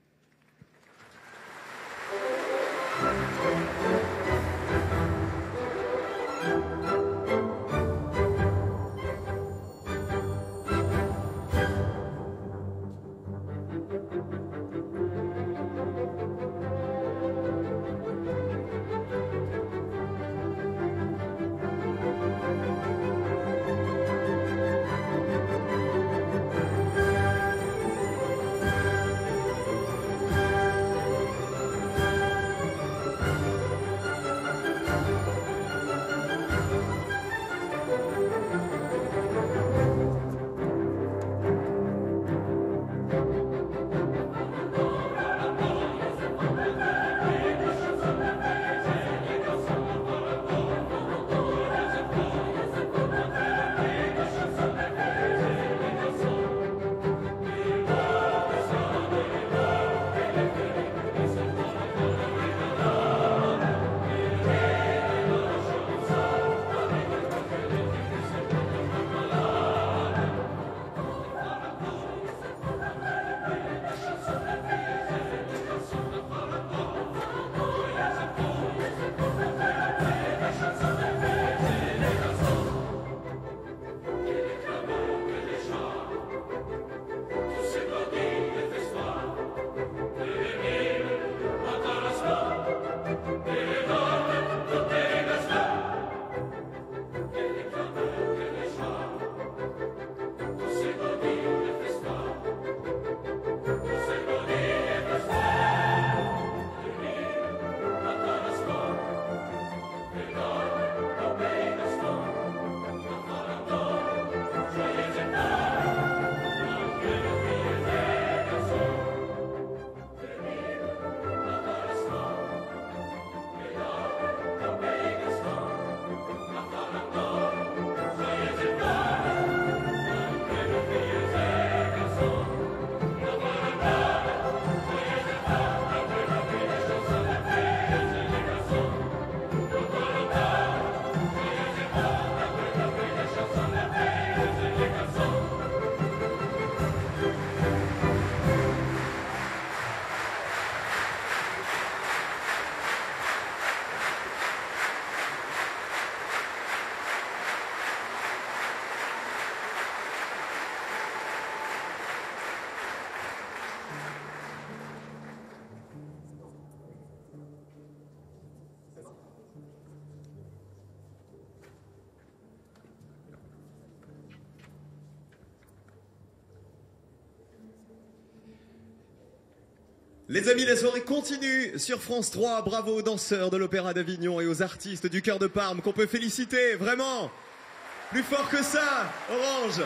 Les amis, la soirée continue sur France 3. Bravo aux danseurs de l'Opéra d'Avignon et aux artistes du Chœur de Parme qu'on peut féliciter, vraiment. Plus fort que ça, Orange.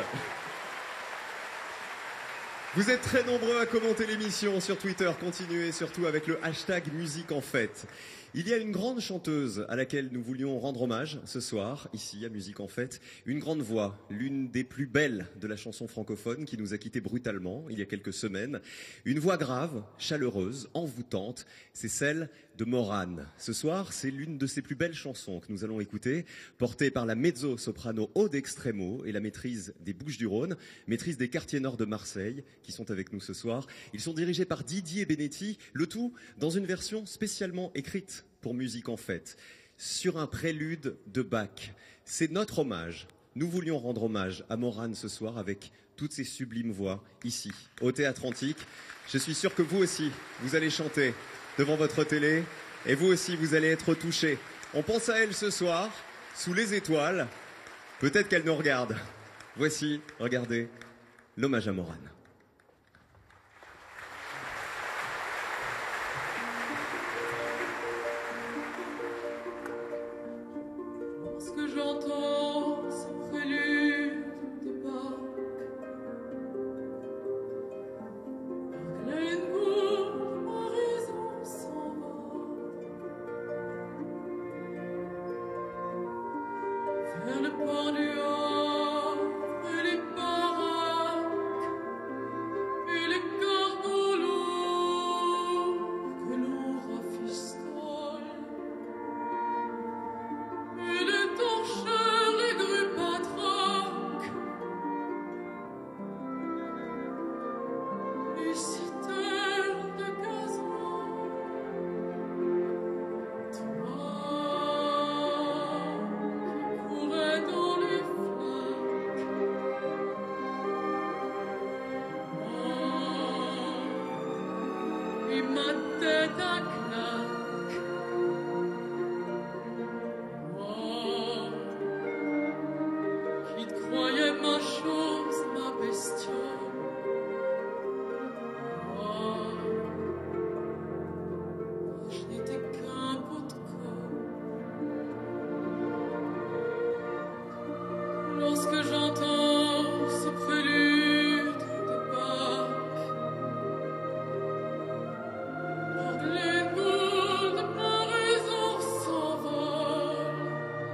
Vous êtes très nombreux à commenter l'émission sur Twitter. Continuez surtout avec le hashtag Musique en Fête. Il y a une grande chanteuse à laquelle nous voulions rendre hommage ce soir, ici à Musique en Fête. Une grande voix, l'une des plus belles de la chanson francophone qui nous a quittés brutalement il y a quelques semaines. Une voix grave, chaleureuse, envoûtante, c'est celle de Morane. Ce soir, c'est l'une de ses plus belles chansons que nous allons écouter, portée par la mezzo-soprano Aude Extremo et la maîtrise des Bouches-du-Rhône, maîtrise des quartiers nord de Marseille, qui sont avec nous ce soir. Ils sont dirigés par Didier Benetti, le tout dans une version spécialement écrite pour Musique en Fête, sur un prélude de Bach. C'est notre hommage. Nous voulions rendre hommage à Morane ce soir avec toutes ces sublimes voix ici, au Théâtre Antique. Je suis sûr que vous aussi, vous allez chanter devant votre télé et vous aussi, vous allez être touchés. On pense à elle ce soir, sous les étoiles. Peut-être qu'elle nous regarde. Voici, regardez, l'hommage à Morane. Lorsque j'entends ce prélude de Bach, par Glenbourg, ma raison s'en va vers le port du Havre et les baraques et les cargos lourds que l'on rafistole. Et les torcheurs, les grues patraques, les citernes de gazon. Toi qui courais dans les flaques, moi et ma tête à claque. Moi, qui te croyais ma chose, ma bestiole. Moi, je n'étais qu'un pot de colle. Lorsque j'entends ce prélude de Bach, par Glenbourg, ma raison s'envole.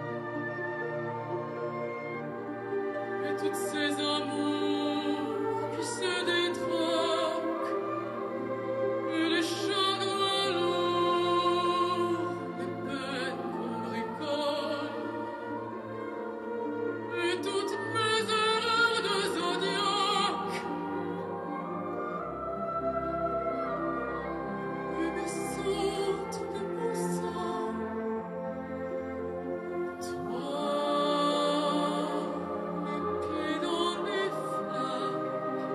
Et toutes ces amours qui se détroquent, et les chagrins lourds, les peines qu'on bricole, et toutes mes erreurs de zodiaque, et mes sautes de poussant. Toi, les pieds dans les flaques,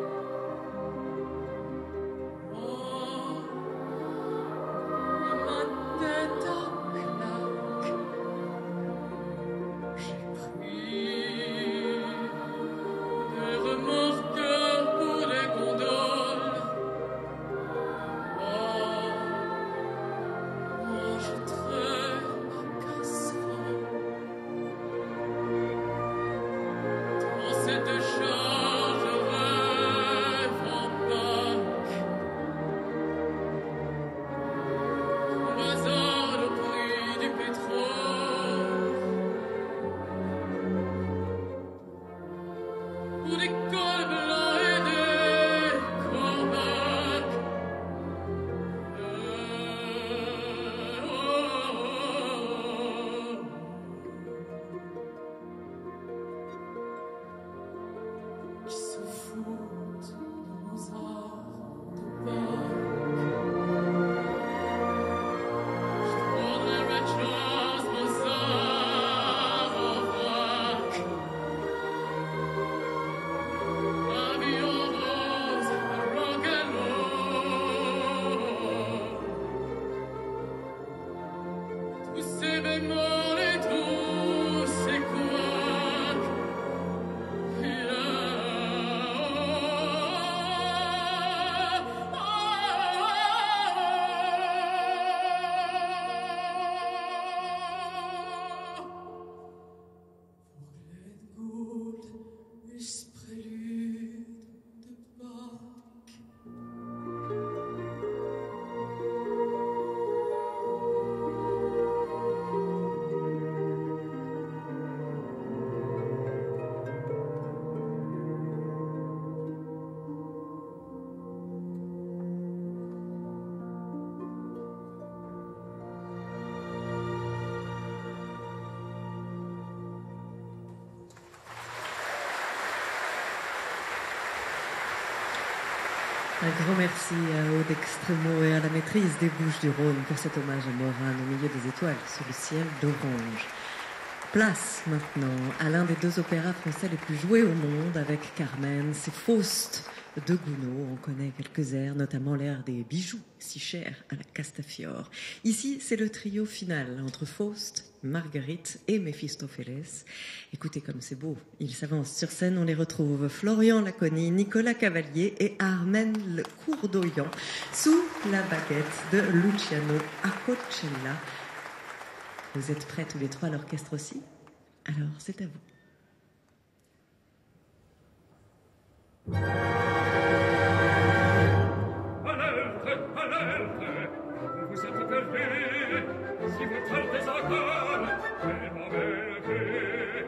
moi et ma tête à claque. J'ai pris des remorqueurs pour les gondoles. Moi je traîne ma casserole. Dans cette charge rêve en Pâques, au hasard le prix du pétrole, pour des cols blancs et des corbacs. Qui se foutent de nos arts de Pâques. Je prendrai Red Charles, Mozart en vrac. La vie en rose, le rock and roll. Tous ces bémols et tous ces couacs. Un grand merci à Aude Extremo et à la maîtrise des Bouches-du-Rhône pour cet hommage à Morane au milieu des étoiles sous le ciel d'orange. Place maintenant à l'un des deux opéras français les plus joués au monde avec Carmen, c'est Faust de Gounod. On connaît quelques airs, notamment l'air des bijoux si chers à la Castafiore. Ici, c'est le trio final entre Faust Marguerite et Méphistophélès. Écoutez comme c'est beau. Ils s'avancent sur scène. On les retrouve Florian Laconi, Nicolas Cavalier et Armelle Courdoyan sous la baguette de Luciano Acocella. Vous êtes prêts tous les trois, l'orchestre aussi? Alors, c'est à vous. Alerte, alerte, vous vous êtes perdus. Si vous tardez encore, c'est mauvais fait.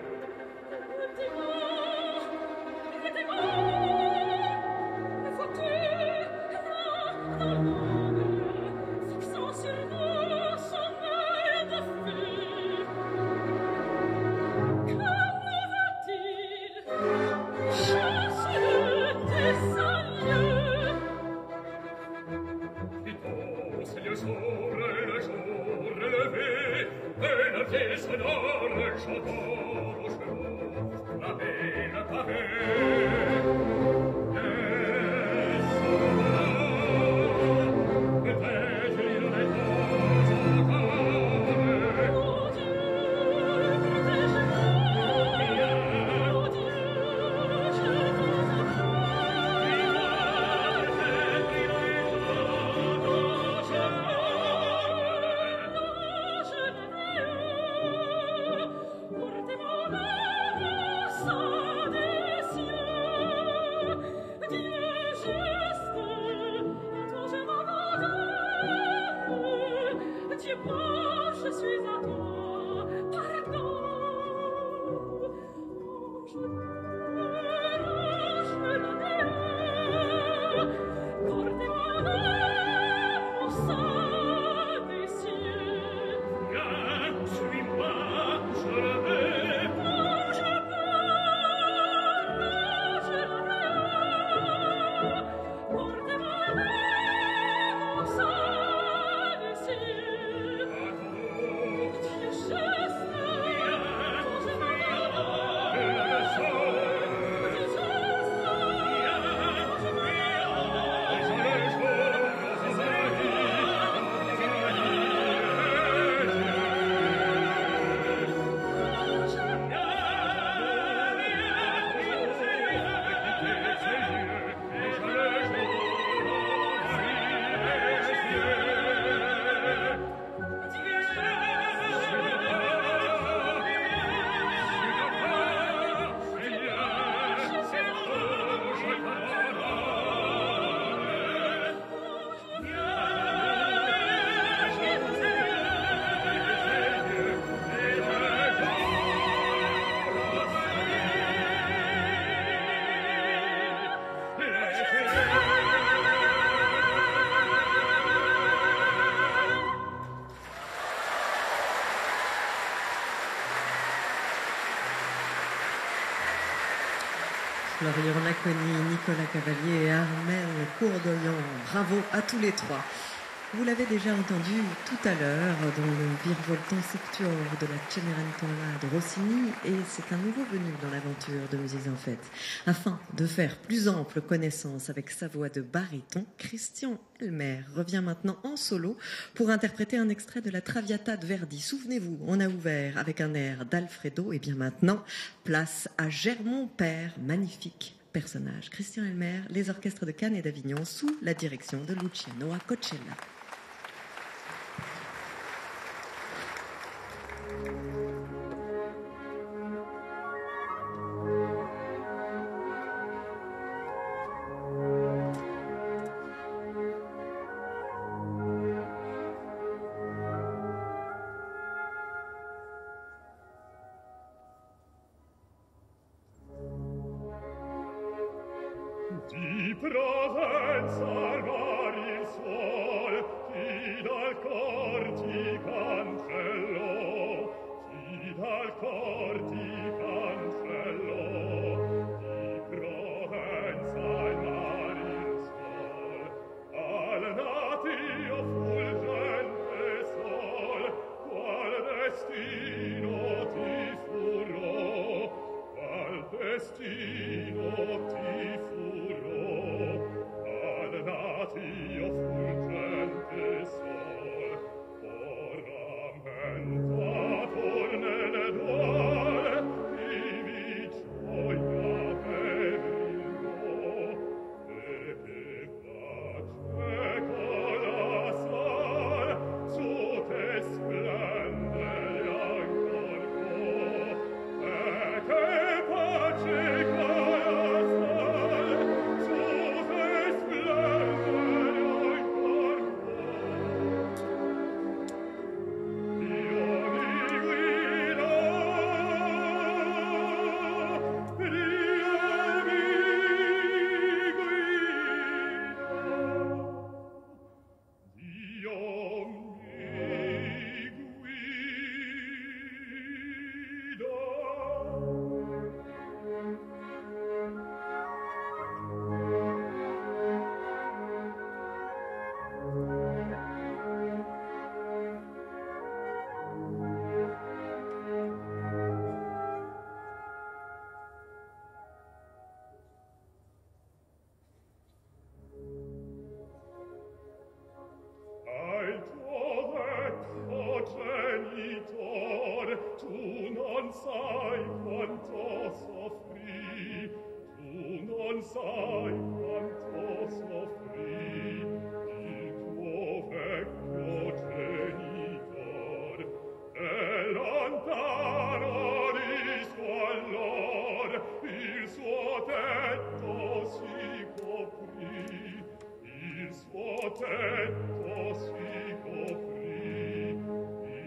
Florian Laconi, Nicolas Cavalier et Armelle Courdoyan. Bravo à tous les trois. Vous l'avez déjà entendu tout à l'heure dans le virevoltant septuor de la Cenerentola de Rossini, et c'est un nouveau venu dans l'aventure de Musiques en Fête. Afin de faire plus ample connaissance avec sa voix de baryton, Christian Elmer revient maintenant en solo pour interpréter un extrait de la Traviata de Verdi. Souvenez-vous, on a ouvert avec un air d'Alfredo, et bien maintenant, place à Germont Père, magnifique personnage. Christian Elmer, les orchestres de Cannes et d'Avignon sous la direction de Luciano Acocella. Di Provenza armar il suol, ti dal cor ti cancello, ti dal cor ti cancello. Di Provenza armar il suol, al natio fulgente sol, qual destino ti furò, qual destino ti furò, al natio fulgente sol, non sai quanto soffrì, tu non sai quanto soffrì il tuo vecchio genitor, e lontano di squallor il suo tetto si coprì, il suo tetto si coprì di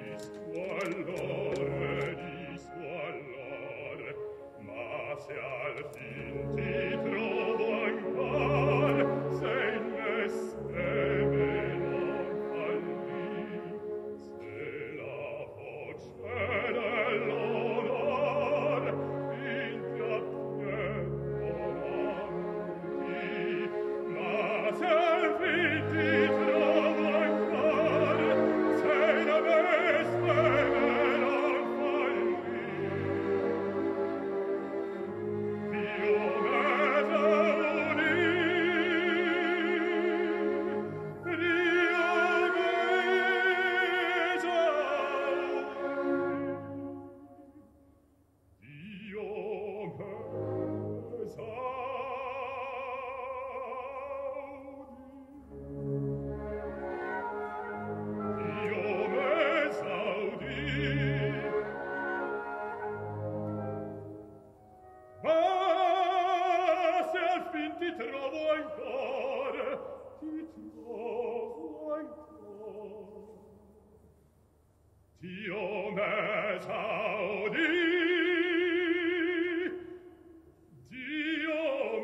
squallor, ma se al fin ti trovo ancor, sei mesteme non fallì, se la voce dell'onor in te appiettoranti, ma se al fin ti trovo ancor, sei la mesteme non fallì. Dio m'esaudì, ma se al fin ti trovo ancora, Dio m'esaudì, Dio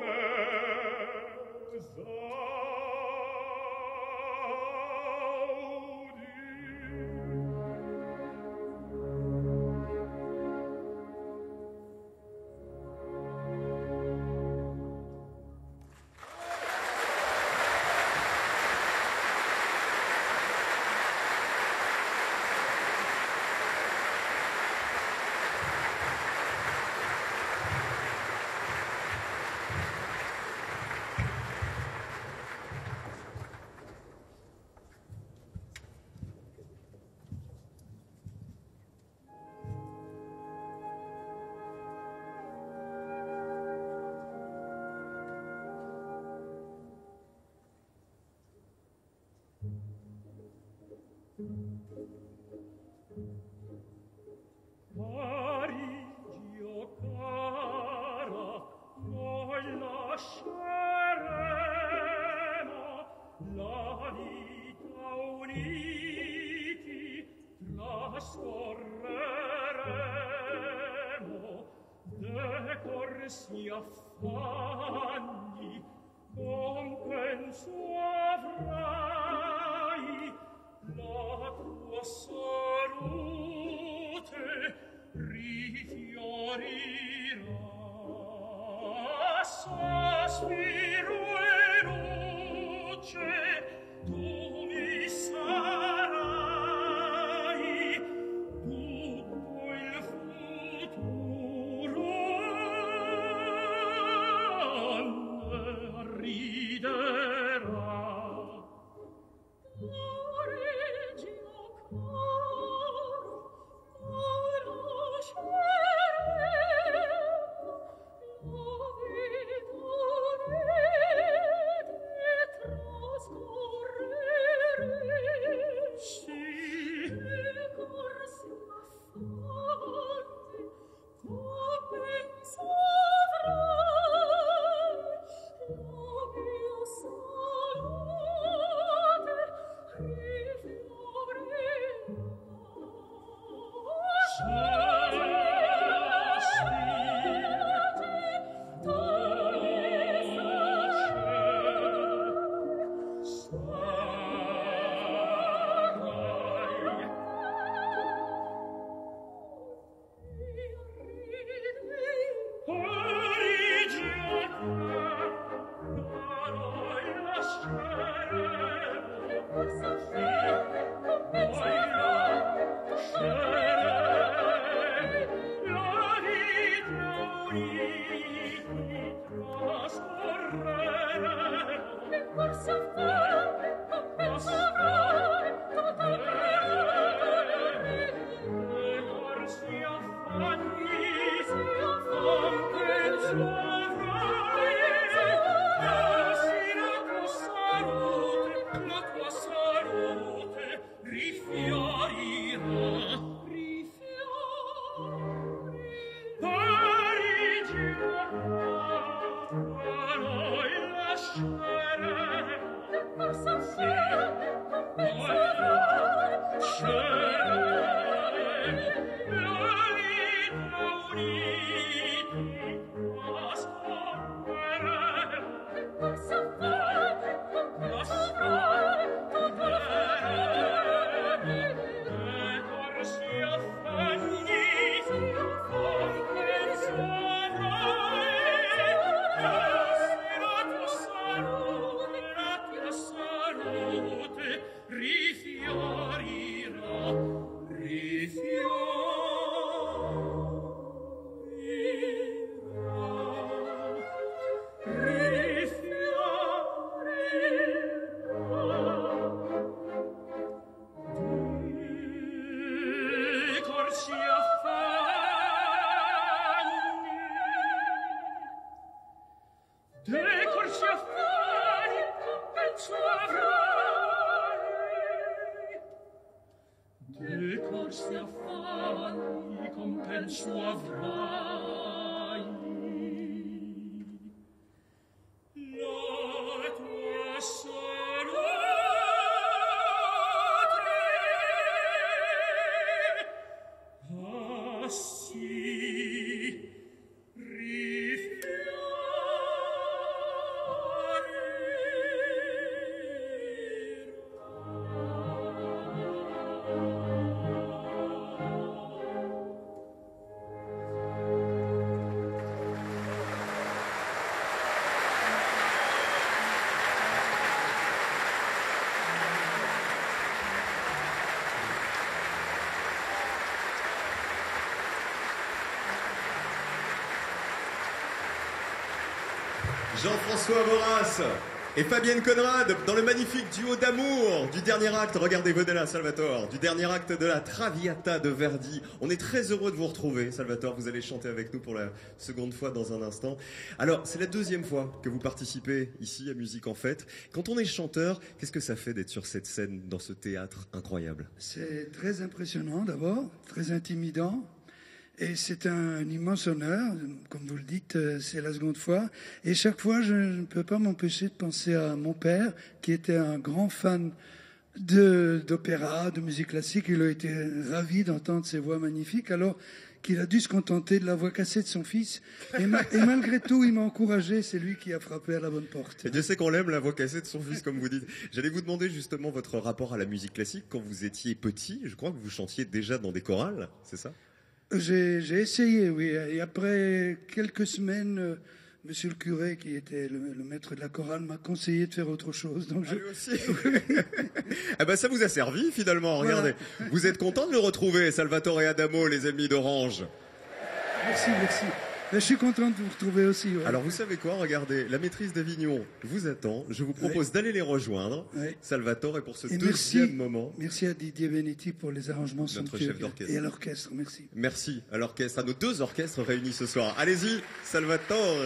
Parigio cara, noi lasceremo la vita uniti, trascorreremo decorsi affanni, compenso avrai la tua salute rifiorirà, sospiro e luce tu mi sarai, tutto il futuro ne riderà. Jean-François Maurras et Fabienne Conrad dans le magnifique duo d'amour du dernier acte, regardez Venez Salvatore, du dernier acte de la Traviata de Verdi. On est très heureux de vous retrouver, Salvatore, vous allez chanter avec nous pour la seconde fois dans un instant. Alors, c'est la deuxième fois que vous participez ici à Musique en Fête. Quand on est chanteur, qu'est-ce que ça fait d'être sur cette scène, dans ce théâtre incroyable? C'est très impressionnant d'abord, très intimidant. Et c'est un immense honneur, comme vous le dites, c'est la seconde fois. Et chaque fois, je ne peux pas m'empêcher de penser à mon père, qui était un grand fan d'opéra, de musique classique. Il a été ravi d'entendre ces voix magnifiques, alors qu'il a dû se contenter de la voix cassée de son fils. Et malgré tout, il m'a encouragé, c'est lui qui a frappé à la bonne porte. Et Dieu sait qu'on l'aime, la voix cassée de son fils, comme vous dites. J'allais vous demander justement votre rapport à la musique classique. Quand vous étiez petit, je crois que vous chantiez déjà dans des chorales, c'est ça ? J'ai essayé, oui. Et après quelques semaines, monsieur le curé, qui était le maître de la chorale, m'a conseillé de faire autre chose. Donc lui aussi. Ah ben ça vous a servi finalement, regardez. Voilà. Vous êtes content de le retrouver, Salvatore Adamo, les amis d'Orange? Merci, merci. Mais je suis content de vous retrouver aussi. Ouais. Alors vous savez quoi, regardez, la maîtrise d'Avignon vous attend. Je vous propose d'aller les rejoindre, Salvatore, et pour ce deuxième moment. Merci à Didier Benetti pour les arrangements somptueux et à l'orchestre, merci. Merci à l'orchestre, à nos deux orchestres réunis ce soir. Allez-y, Salvatore.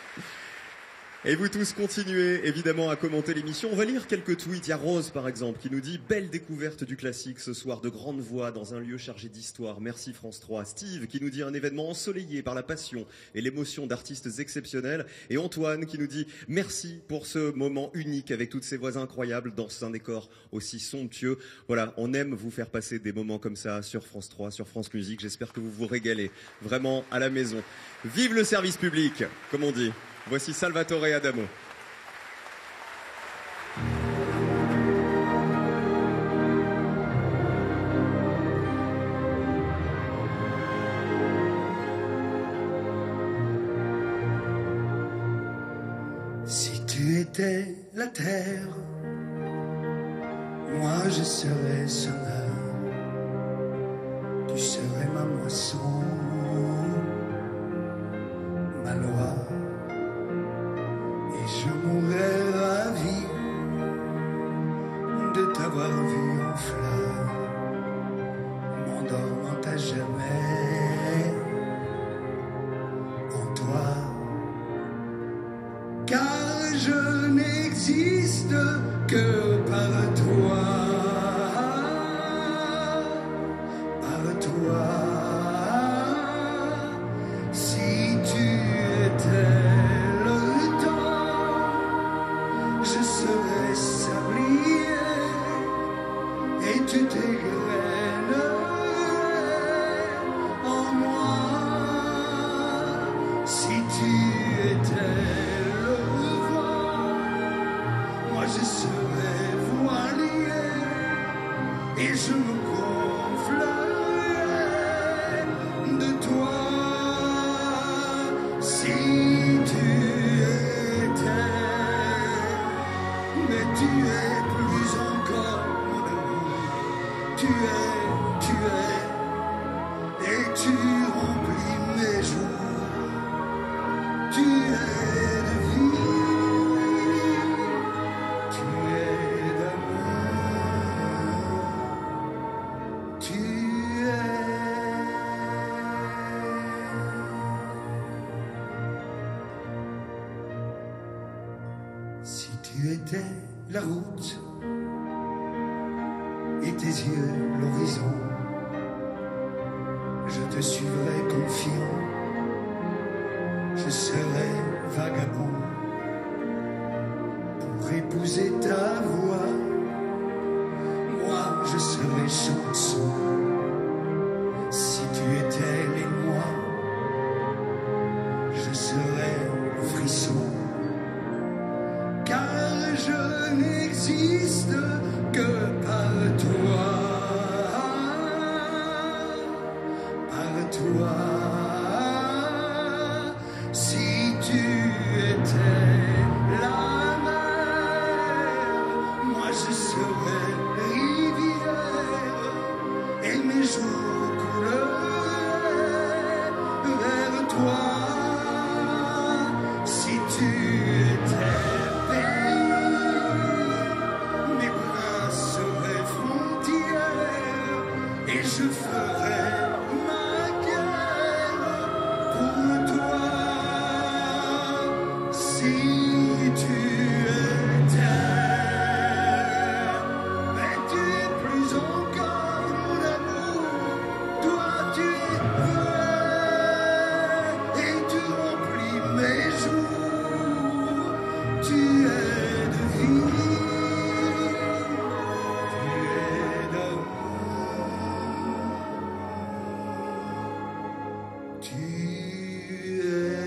Et vous tous continuez évidemment à commenter l'émission. On va lire quelques tweets. Il y a Rose par exemple qui nous dit « Belle découverte du classique ce soir, de grandes voix dans un lieu chargé d'histoire. Merci France 3. » Steve qui nous dit « Un événement ensoleillé par la passion et l'émotion d'artistes exceptionnels. » Et Antoine qui nous dit « Merci pour ce moment unique avec toutes ces voix incroyables dans un décor aussi somptueux. » Voilà, on aime vous faire passer des moments comme ça sur France 3, sur France Musique. J'espère que vous vous régalez vraiment à la maison. Vive le service public, comme on dit. Voici Salvatore Adamo. Si tu étais la terre, moi je serais semeur, tu serais ma moisson, ma loi. Je mourrais ravi de t'avoir vu en fleurs, m'endormant à jamais en toi. je n'existe que par toi, par toi. Si tu étais le temps, je serais sablier et tu t'égrènerais en moi. Si tu étais le vent, moi je serais voilier et je me gonflerais de toi. Si tu étais, mais tu es plus encore mon amour. Tu es, et tu remplis mes jours. Tu es de vie, tu es d'amour, tu es. Si tu étais la route et tes yeux l'horizon, je te suivrai confiant. Je serai vagabond pour épouser ta voix. Moi, je serai chanson si tu étais l'émoi. Je serai frisson, car je n'existe que par toi, par toi. Si tu étais la mer, moi je serais rivière et mes jours couleraient vers toi. Si tu étais pays, mes bras seraient frontières et je ferais ma guerre pour toi. Si tu étais, mais tu es plus encore mon amour. Toi tu es vrai et tu remplis mes jours. Tu es de vie, tu es d'amour, tu es.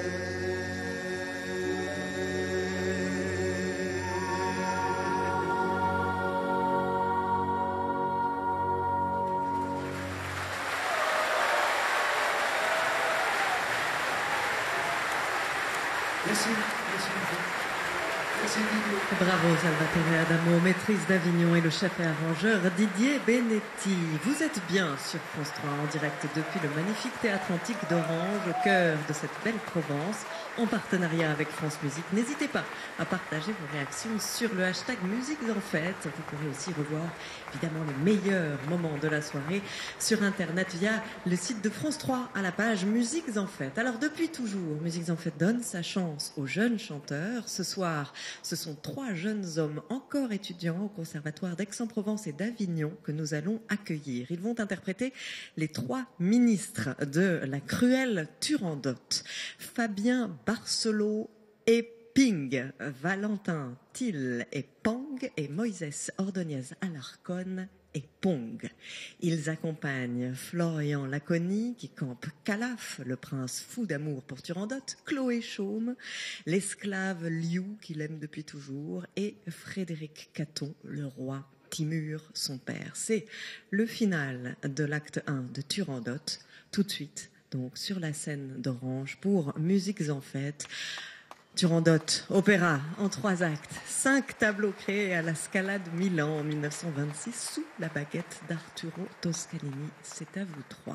Merci, merci beaucoup. Merci Didier. Bravo Salvatore Adamo, maîtrise d'Avignon et le chef et arrangeur Didier Benetti. Vous êtes bien sur France 3 en direct depuis le magnifique théâtre antique d'Orange, au cœur de cette belle Provence, en partenariat avec France Musique. N'hésitez pas à partager vos réactions sur le hashtag Musiques en Fête. Vous pourrez aussi revoir évidemment les meilleurs moments de la soirée sur internet via le site de France 3 à la page Musiques en Fête. Alors depuis toujours, Musiques en Fête donne sa chance aux jeunes chanteurs. Ce soir, ce sont 3 jeunes hommes encore étudiants au Conservatoire d'Aix-en-Provence et d'Avignon que nous allons accueillir. Ils vont interpréter les 3 ministres de la cruelle Turandot. Fabien Barcelot et Ping, Valentin Till et Pang et Moïse Ordonez Alarcon et Pong. Ils accompagnent Florian Laconi qui campe Calaf, le prince fou d'amour pour Turandot, Chloé Chaume, l'esclave Liu qu'il aime depuis toujours et Frédéric Caton, le roi Timur, son père. C'est le final de l'acte 1 de Turandot, tout de suite donc sur la scène d'Orange pour Musiques en Fête. Turandot, opéra en 3 actes, 5 tableaux créés à la Scala de Milan en 1926 sous la baguette d'Arturo Toscanini. C'est à vous 3.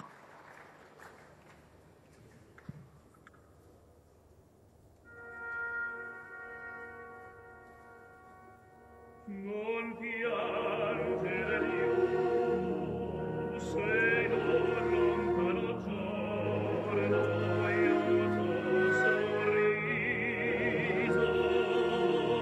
Non piangere più, se non lontano giorno io t'ho sorriso.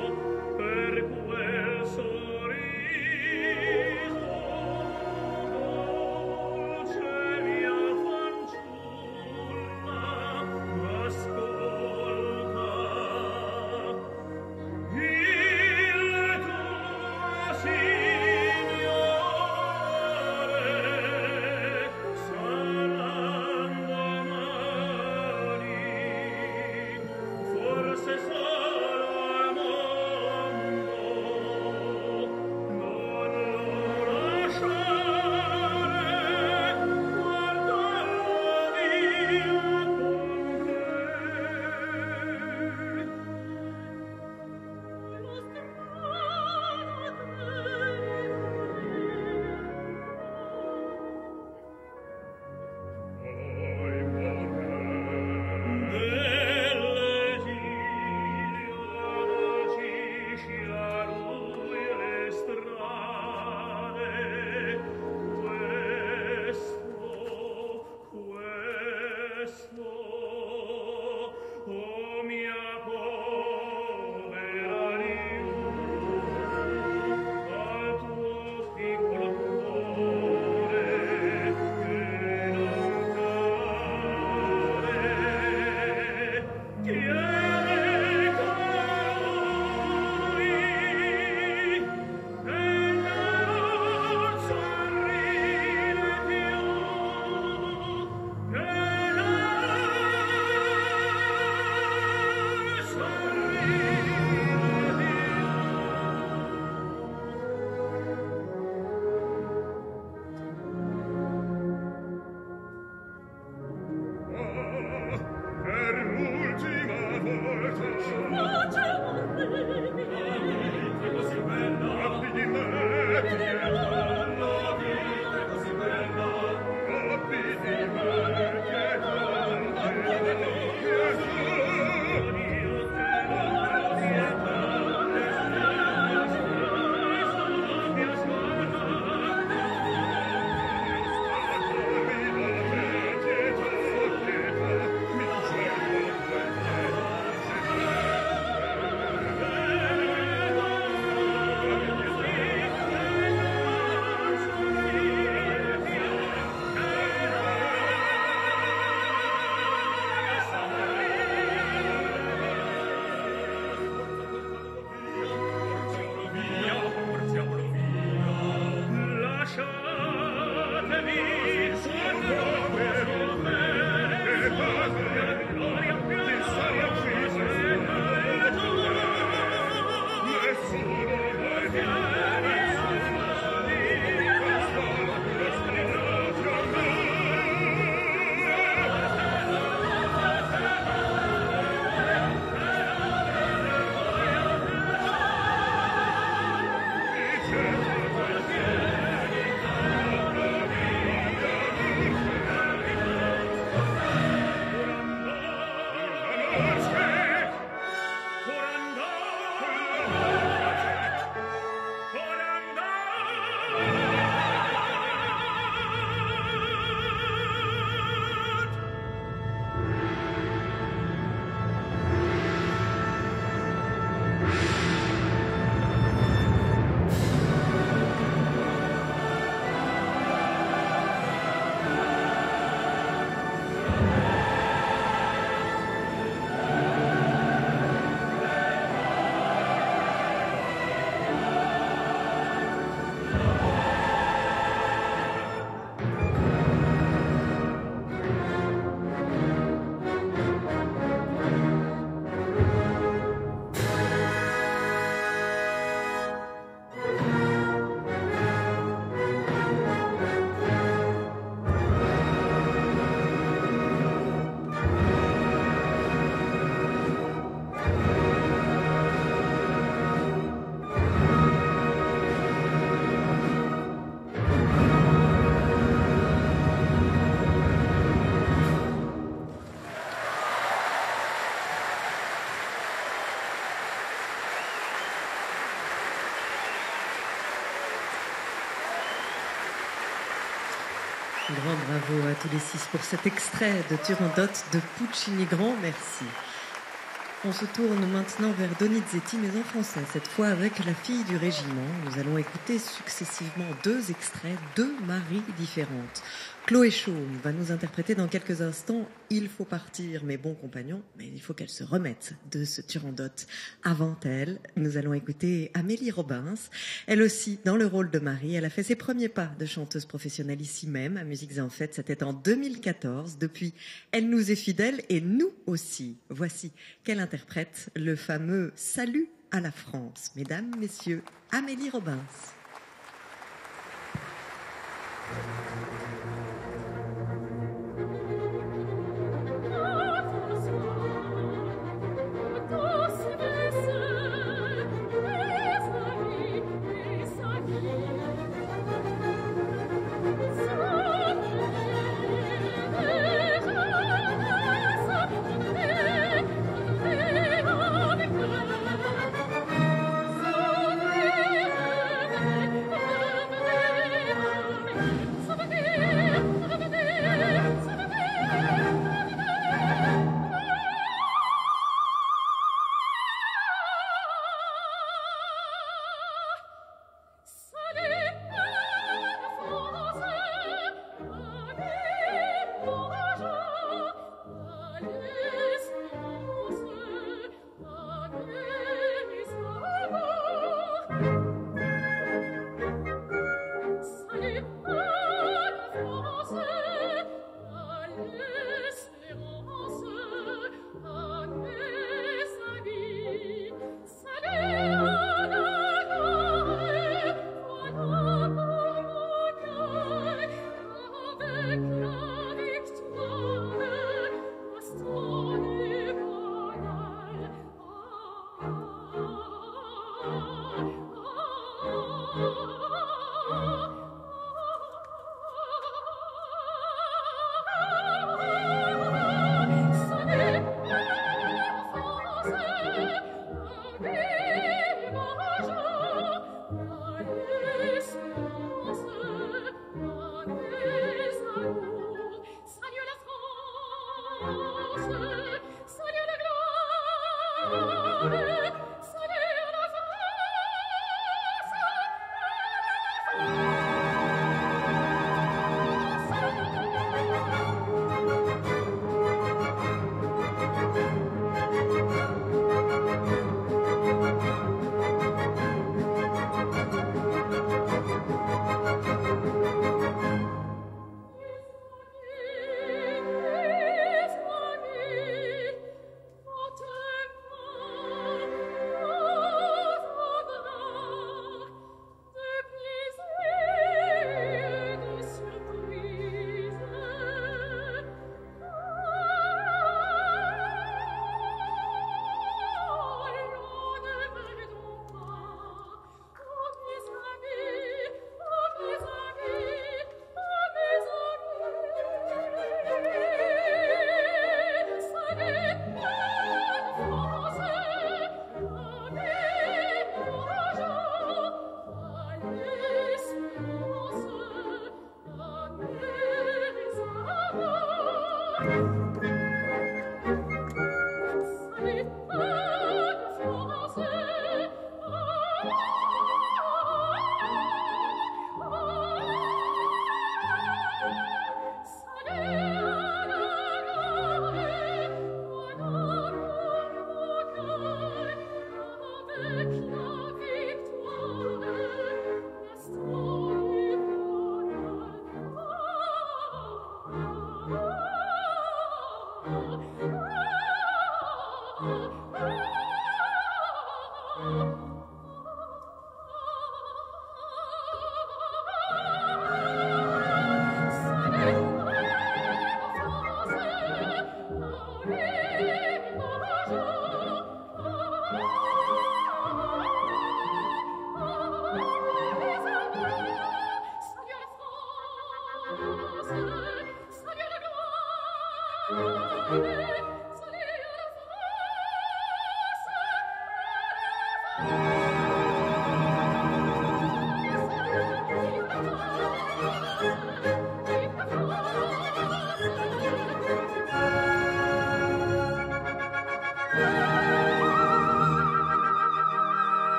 plus grand bravo à tous les 6 pour cet extrait de Turandot de Puccini. Grand merci. On se tourne maintenant vers Donizetti, mais en français, cette fois avec La fille du régiment. Nous allons écouter successivement 2 extraits, 2 Maries différentes. Chloé Chaume va nous interpréter dans quelques instants « Il faut partir, mes bons compagnons », mais il faut qu'elle se remette de ce Turandot. Avant elle, nous allons écouter Amélie Robins. Elle aussi, dans le rôle de Marie, elle a fait ses premiers pas de chanteuse professionnelle ici même, à Musiques en Fête. C'était en 2014. Depuis, elle nous est fidèle et nous aussi. Voici qu'elle interprète le fameux « Salut à la France ». Mesdames, messieurs, Amélie Robins.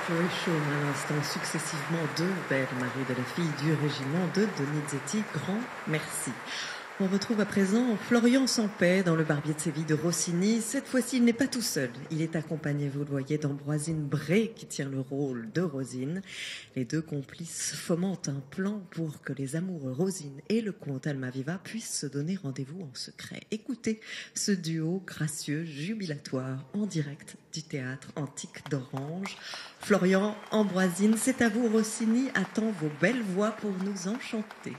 Chloé Chaume à l'instant, successivement deux belles Marie de la fille du régiment de Donizetti. Grand merci. On retrouve à présent Florian Sampey dans Le Barbier de Séville de Rossini. Cette fois-ci, il n'est pas tout seul. Il est accompagné, vous le voyez, d'Ambroisine Bré qui tient le rôle de Rosine. Les deux complices fomentent un plan pour que les amoureux Rosine et le comte Almaviva puissent se donner rendez-vous en secret. Écoutez ce duo gracieux, jubilatoire, en direct du théâtre Antique d'Orange. Florian, Ambroisine, c'est à vous. Rossini attend vos belles voix pour nous enchanter.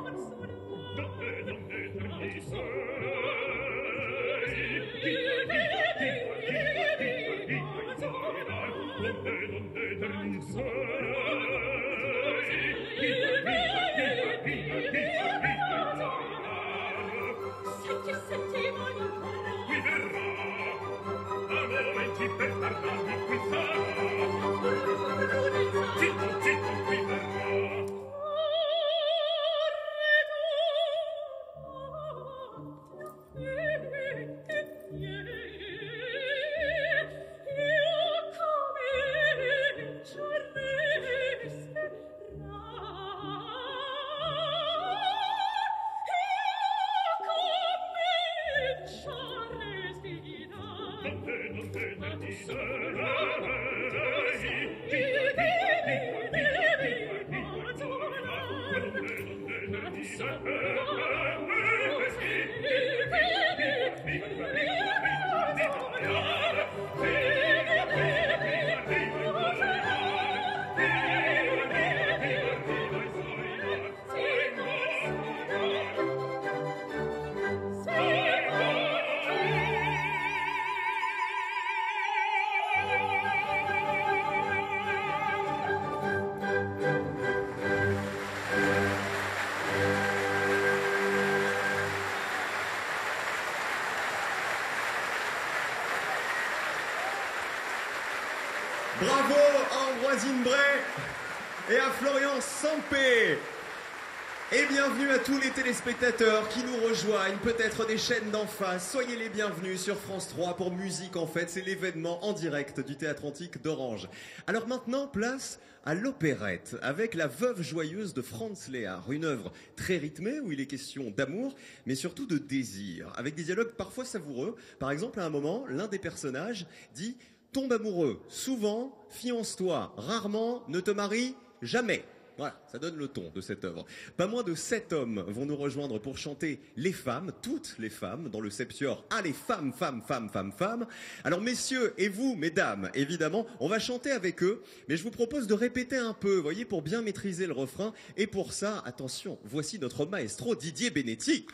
Hey! Bravo à Ambroise Bray et à Florian Sampé. Et bienvenue à tous les téléspectateurs qui nous rejoignent, peut-être des chaînes d'en face. Soyez les bienvenus sur France 3 pour Musique en Fête. C'est l'événement en direct du Théâtre Antique d'Orange. Alors maintenant, place à l'opérette avec La Veuve joyeuse de Franz Lehár. Une œuvre très rythmée où il est question d'amour, mais surtout de désir, avec des dialogues parfois savoureux. Par exemple, à un moment, l'un des personnages dit « Tombe amoureux, souvent, fiance-toi, rarement, ne te marie jamais ». Voilà, ça donne le ton de cette œuvre. Pas moins de 7 hommes vont nous rejoindre pour chanter les femmes, toutes les femmes, dans le septior. Ah, les femmes, femmes, femmes, femmes, femmes. Alors, messieurs et vous, mesdames, évidemment, on va chanter avec eux, mais je vous propose de répéter un peu, vous voyez, pour bien maîtriser le refrain. Et pour ça, attention, voici notre maestro Didier Benetti.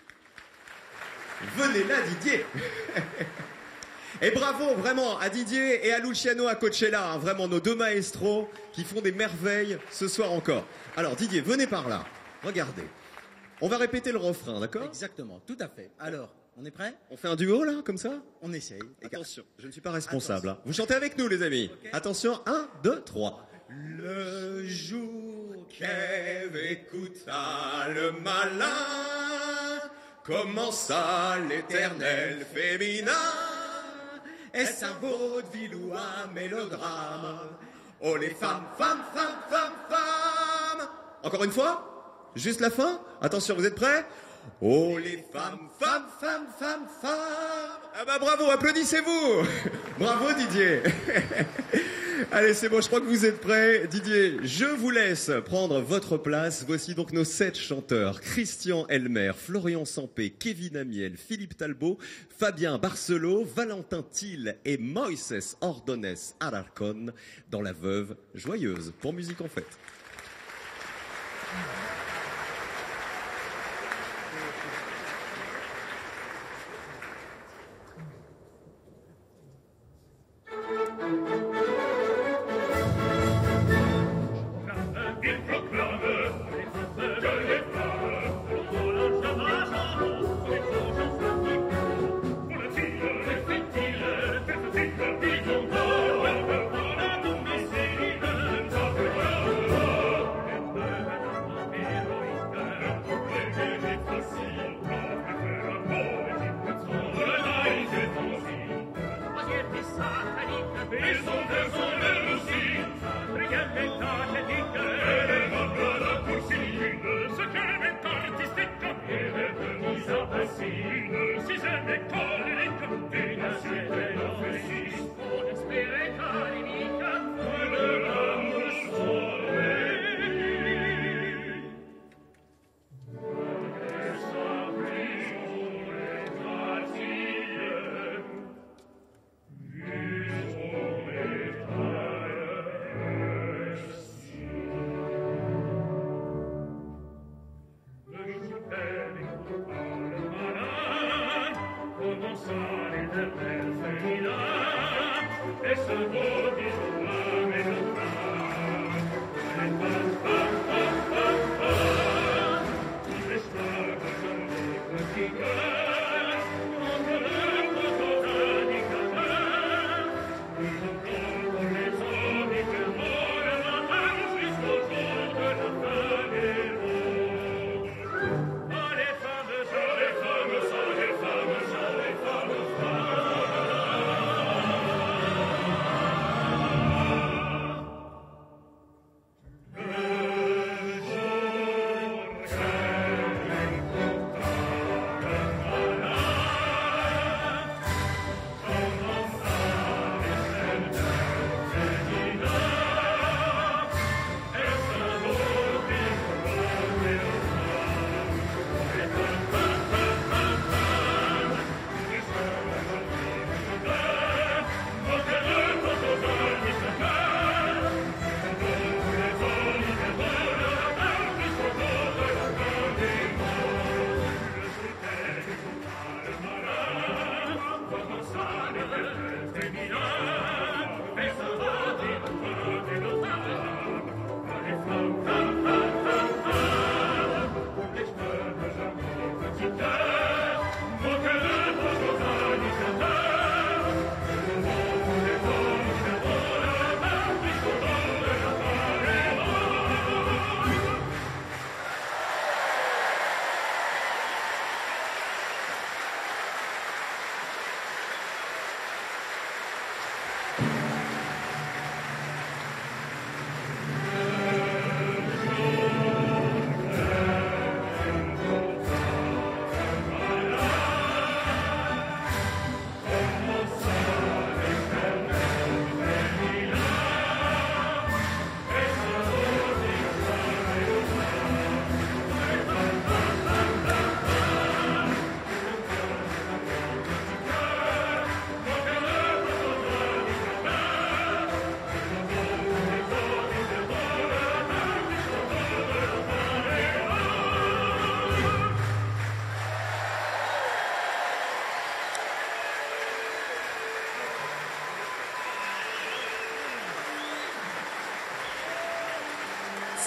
Venez là, Didier. Et bravo vraiment à Didier et à Luciano Acocella, hein, vraiment nos deux maestros qui font des merveilles ce soir encore. Alors Didier, venez par là, regardez. On va répéter le refrain, d'accord? Exactement, tout à fait. Alors, on est prêt? On fait un duo là, comme ça? On essaye. Attention, je ne suis pas responsable. Hein. Vous chantez avec nous les amis. Okay. Attention, 1, 2, 3. Le jour qu'Ève écouta le malin, commença l'éternel féminin. Est-ce un vaudeville ou un mélodrame? Oh les femmes, femmes, femmes, femmes, femmes. Encore une fois? Juste la fin? Attention, vous êtes prêts? Oh les femmes, femmes, femmes, femmes, femmes. Ah bah bravo, applaudissez-vous. Bravo Didier. Allez, c'est bon, je crois que vous êtes prêts. Didier, je vous laisse prendre votre place. Voici donc nos 7 chanteurs. Christian Elmer, Florian Sampé, Kevin Amiel, Philippe Talbot, Fabien Barcelot, Valentin Thiel et Moïses Ordonez Alarcón dans La Veuve joyeuse pour Musique en Fête.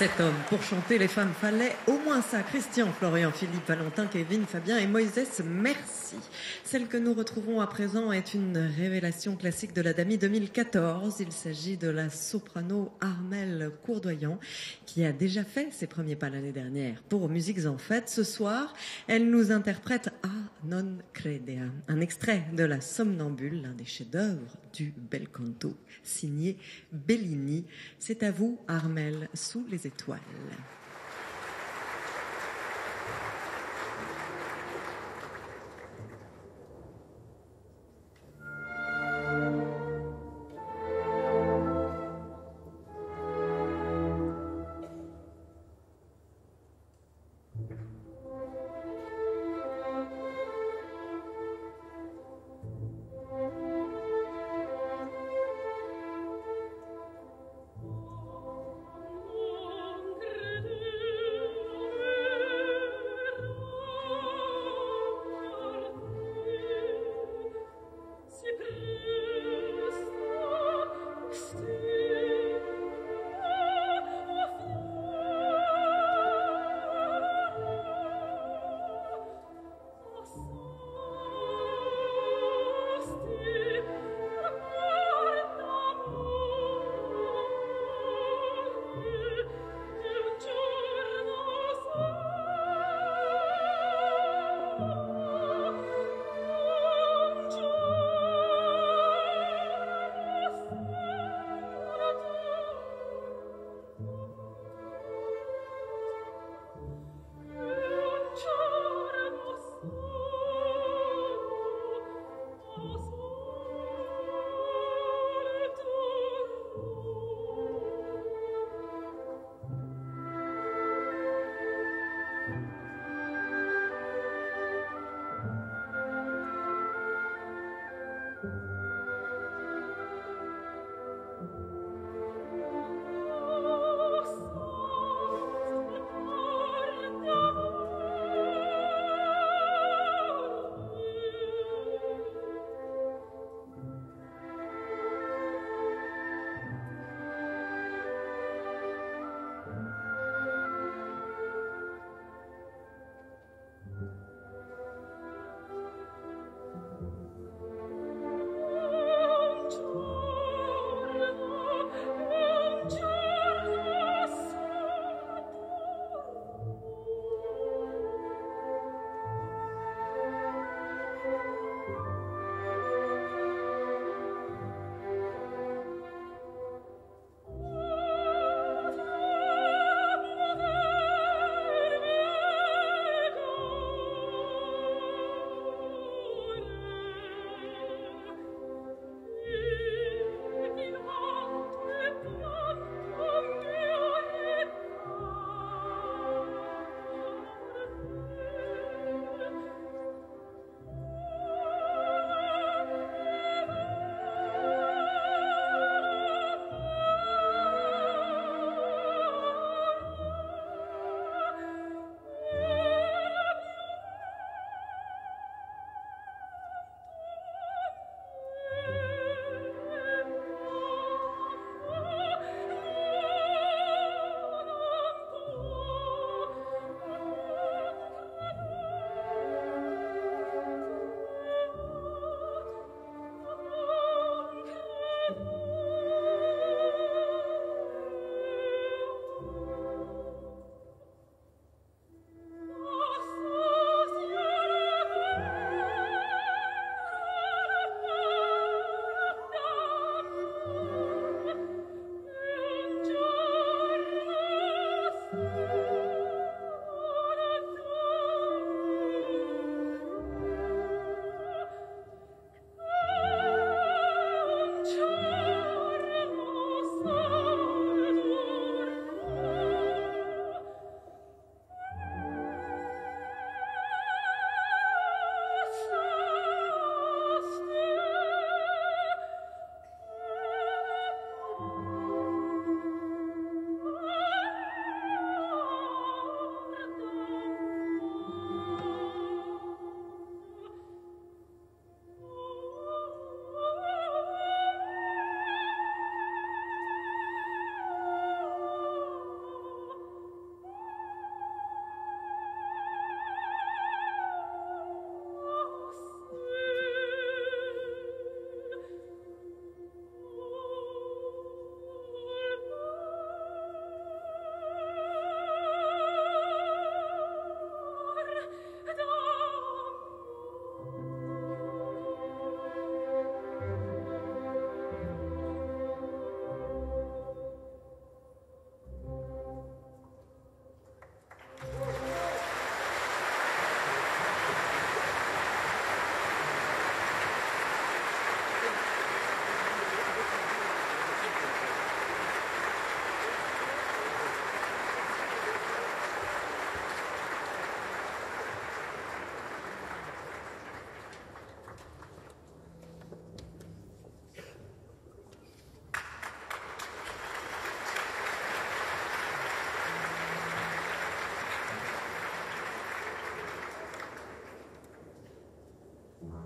Cet homme, pour chanter les femmes, fallait au moins ça. Christian, Florian, Philippe, Valentin, Kevin, Fabien et Moïse, merci. Celle que nous retrouvons à présent est une révélation classique de l'Adami 2014. Il s'agit de la soprano Armelle Courdoyant, qui a déjà fait ses premiers pas l'année dernière pour Musiques en Fête. Ce soir, elle nous interprète A non credea, un extrait de La Somnambule, l'un des chefs-d'œuvre du bel canto, signé Bellini. C'est à vous, Armelle, sous les étoiles. Non crede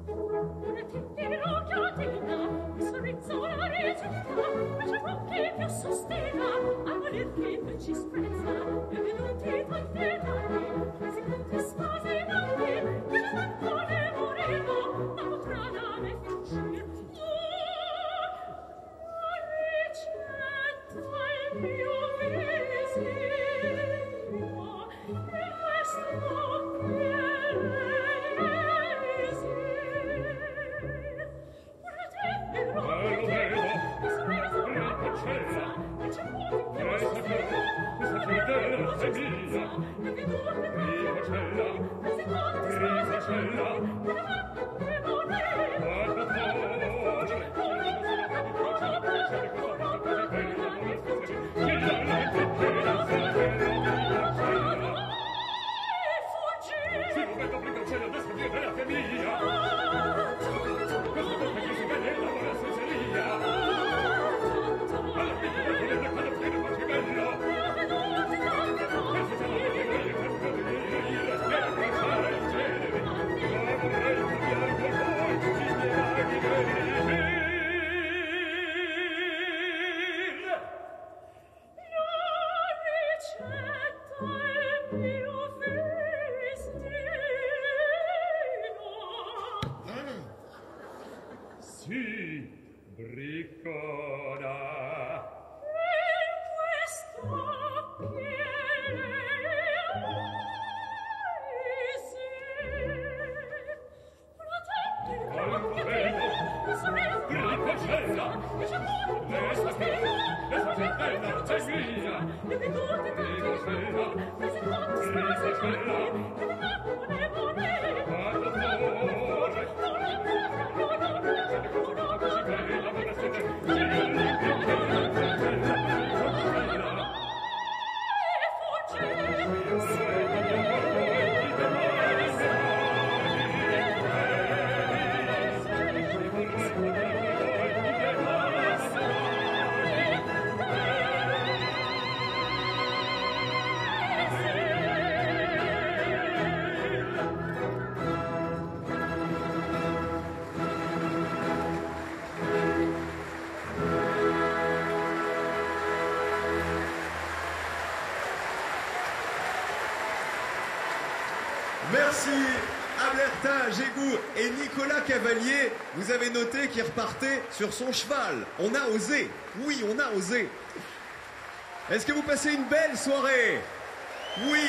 Merci Ablerta, Gégou et Nicolas Cavalier. Vous avez noté qu'il repartait sur son cheval. On a osé. Oui, on a osé. Est-ce que vous passez une belle soirée? Oui.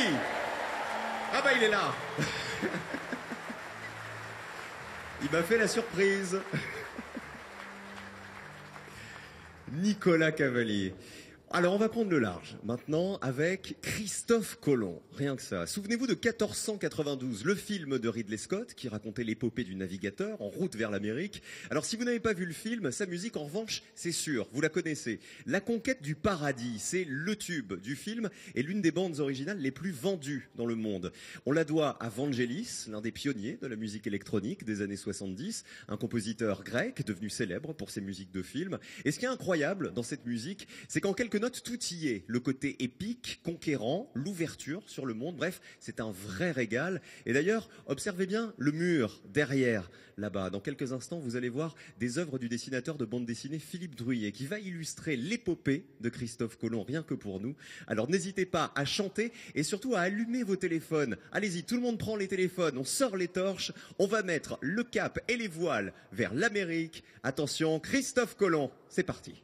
Ah bah il est là. Il m'a fait la surprise. Nicolas Cavalier. Alors on va prendre le large maintenant avec Christophe Colomb, rien que ça. Souvenez-vous de 1492, le film de Ridley Scott qui racontait l'épopée du navigateur en route vers l'Amérique. Alors si vous n'avez pas vu le film, sa musique en revanche c'est sûr, vous la connaissez. La conquête du paradis, c'est le tube du film et l'une des bandes originales les plus vendues dans le monde. On la doit à Vangelis, l'un des pionniers de la musique électronique des années 70, un compositeur grec devenu célèbre pour ses musiques de film. Et ce qui est incroyable dans cette musique, c'est qu'en quelques note, tout y est. Le côté épique, conquérant, l'ouverture sur le monde. Bref, c'est un vrai régal. Et d'ailleurs, observez bien le mur derrière, là-bas. Dans quelques instants, vous allez voir des œuvres du dessinateur de bande dessinée Philippe Druillet qui va illustrer l'épopée de Christophe Colomb, rien que pour nous. Alors n'hésitez pas à chanter et surtout à allumer vos téléphones. Allez-y, tout le monde prend les téléphones, on sort les torches, on va mettre le cap et les voiles vers l'Amérique. Attention, Christophe Colomb, c'est parti.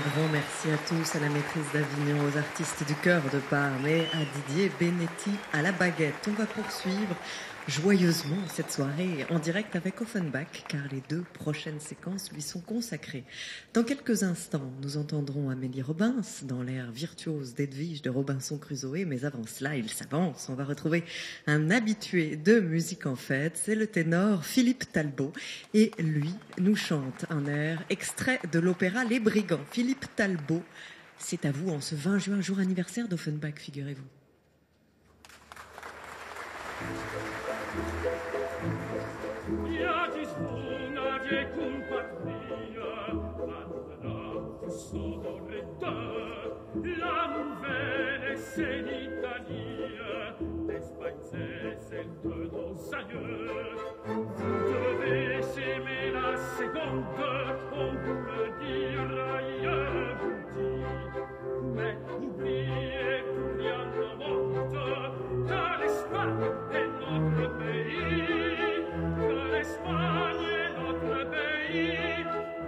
grand merci à tous, à la maîtrise d'Avignon, aux artistes du cœur de Parme et à Didier Benetti à la baguette. On va poursuivre joyeusement cette soirée en direct avec Offenbach, car les 2 prochaines séquences lui sont consacrées. Dans quelques instants, nous entendrons Amélie Robins dans l'air virtuose d'Edwige de Robinson Crusoe, mais avant cela, il s'avance. On va retrouver un habitué de Musique en Fête, c'est le ténor Philippe Talbot, et lui nous chante un air extrait de l'opéra Les Brigands. Philippe Talbot, c'est à vous en ce 20 juin, jour anniversaire d'Offenbach, figurez-vous. La nouvelle, c'est l'Italie, l'Espagne, c'est celle de nos aïeux. Vous devez s'aimer la seconde, on vous le dira, je vous dis. Mais oubliez tout rien au monde, que l'Espagne est notre pays, que l'Espagne est notre pays.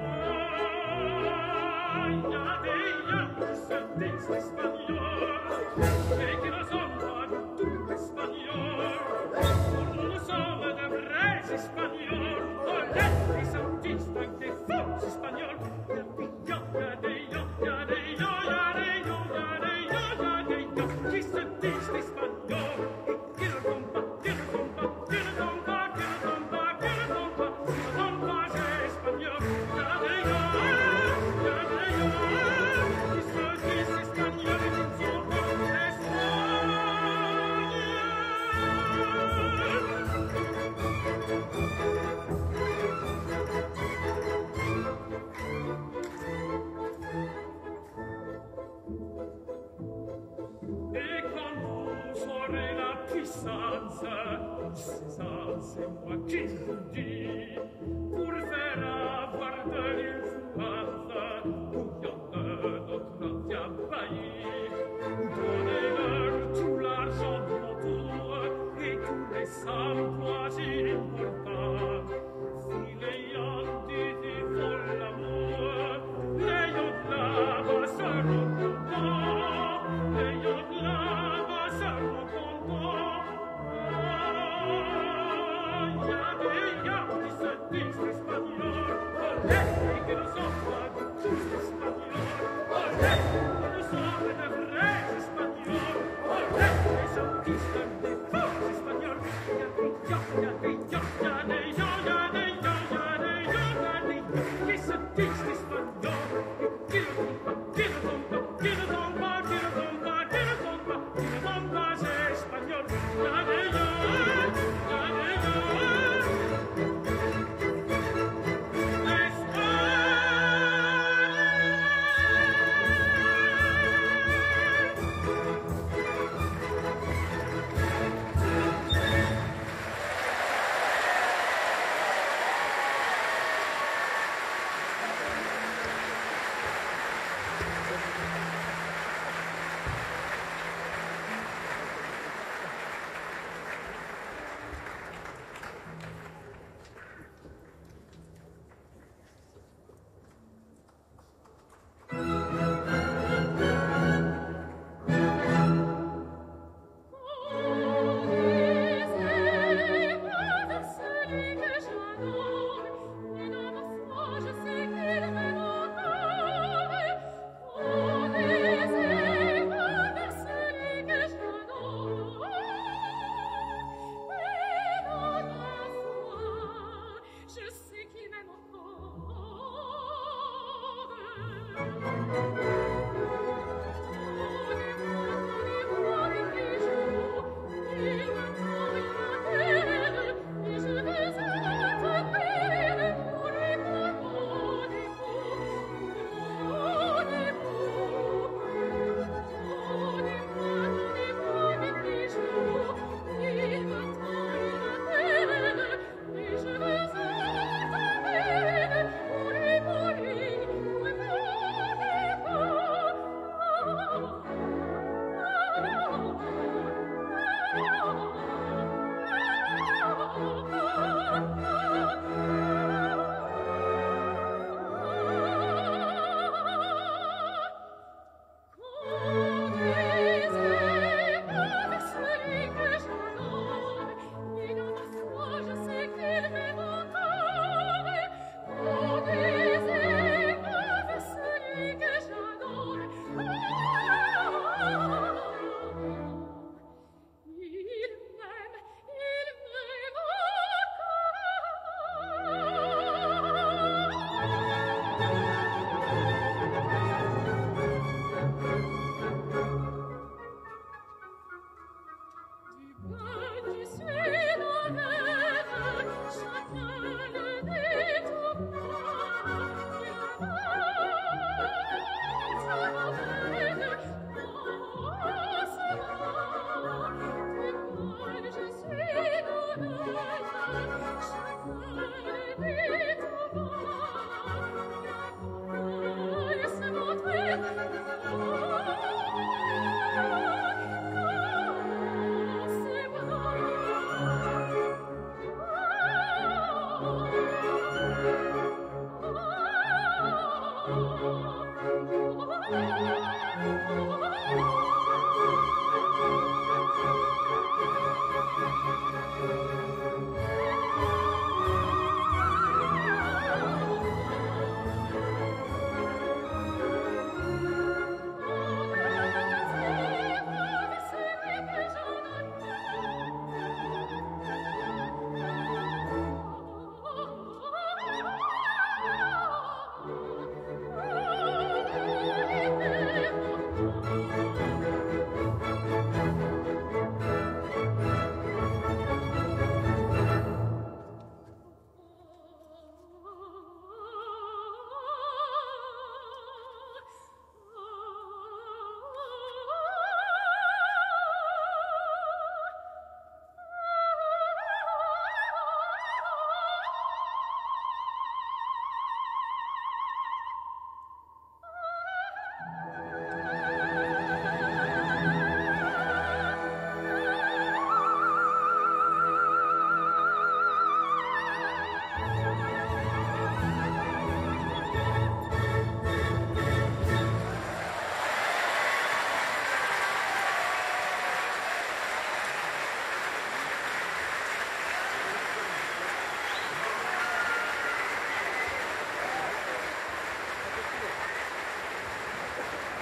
Il y a des gens qui se disent espagnols et qui ne sont pas du tout espagnols. Nous, nous sommes de vrais espagnols, honnêtes et sans distingue des faux espagnols. Il y a des gens, il y a des gens, il y a des gens, il y a des gens, il y a des gens qui se disent espagnols et qui ne sont pas, qui ne sont pas, qui ne sont pas, qui ne sont pas, qui ne sont pas, qui ne sont pas espagnols. Il y a des gens. Et quand vous aurez la puissance, c'est moi qui vous dis, pour faire avoir de l'influence, bouillon de notre ancien pays, donnez-leur tout l'argent du monde et tous les emplois importants. Si les gens disent faut l'amour, les gens là-bas seront contents, les gens là-bas seront contents. Il y a des gens qui se disent espagnols, et qui ne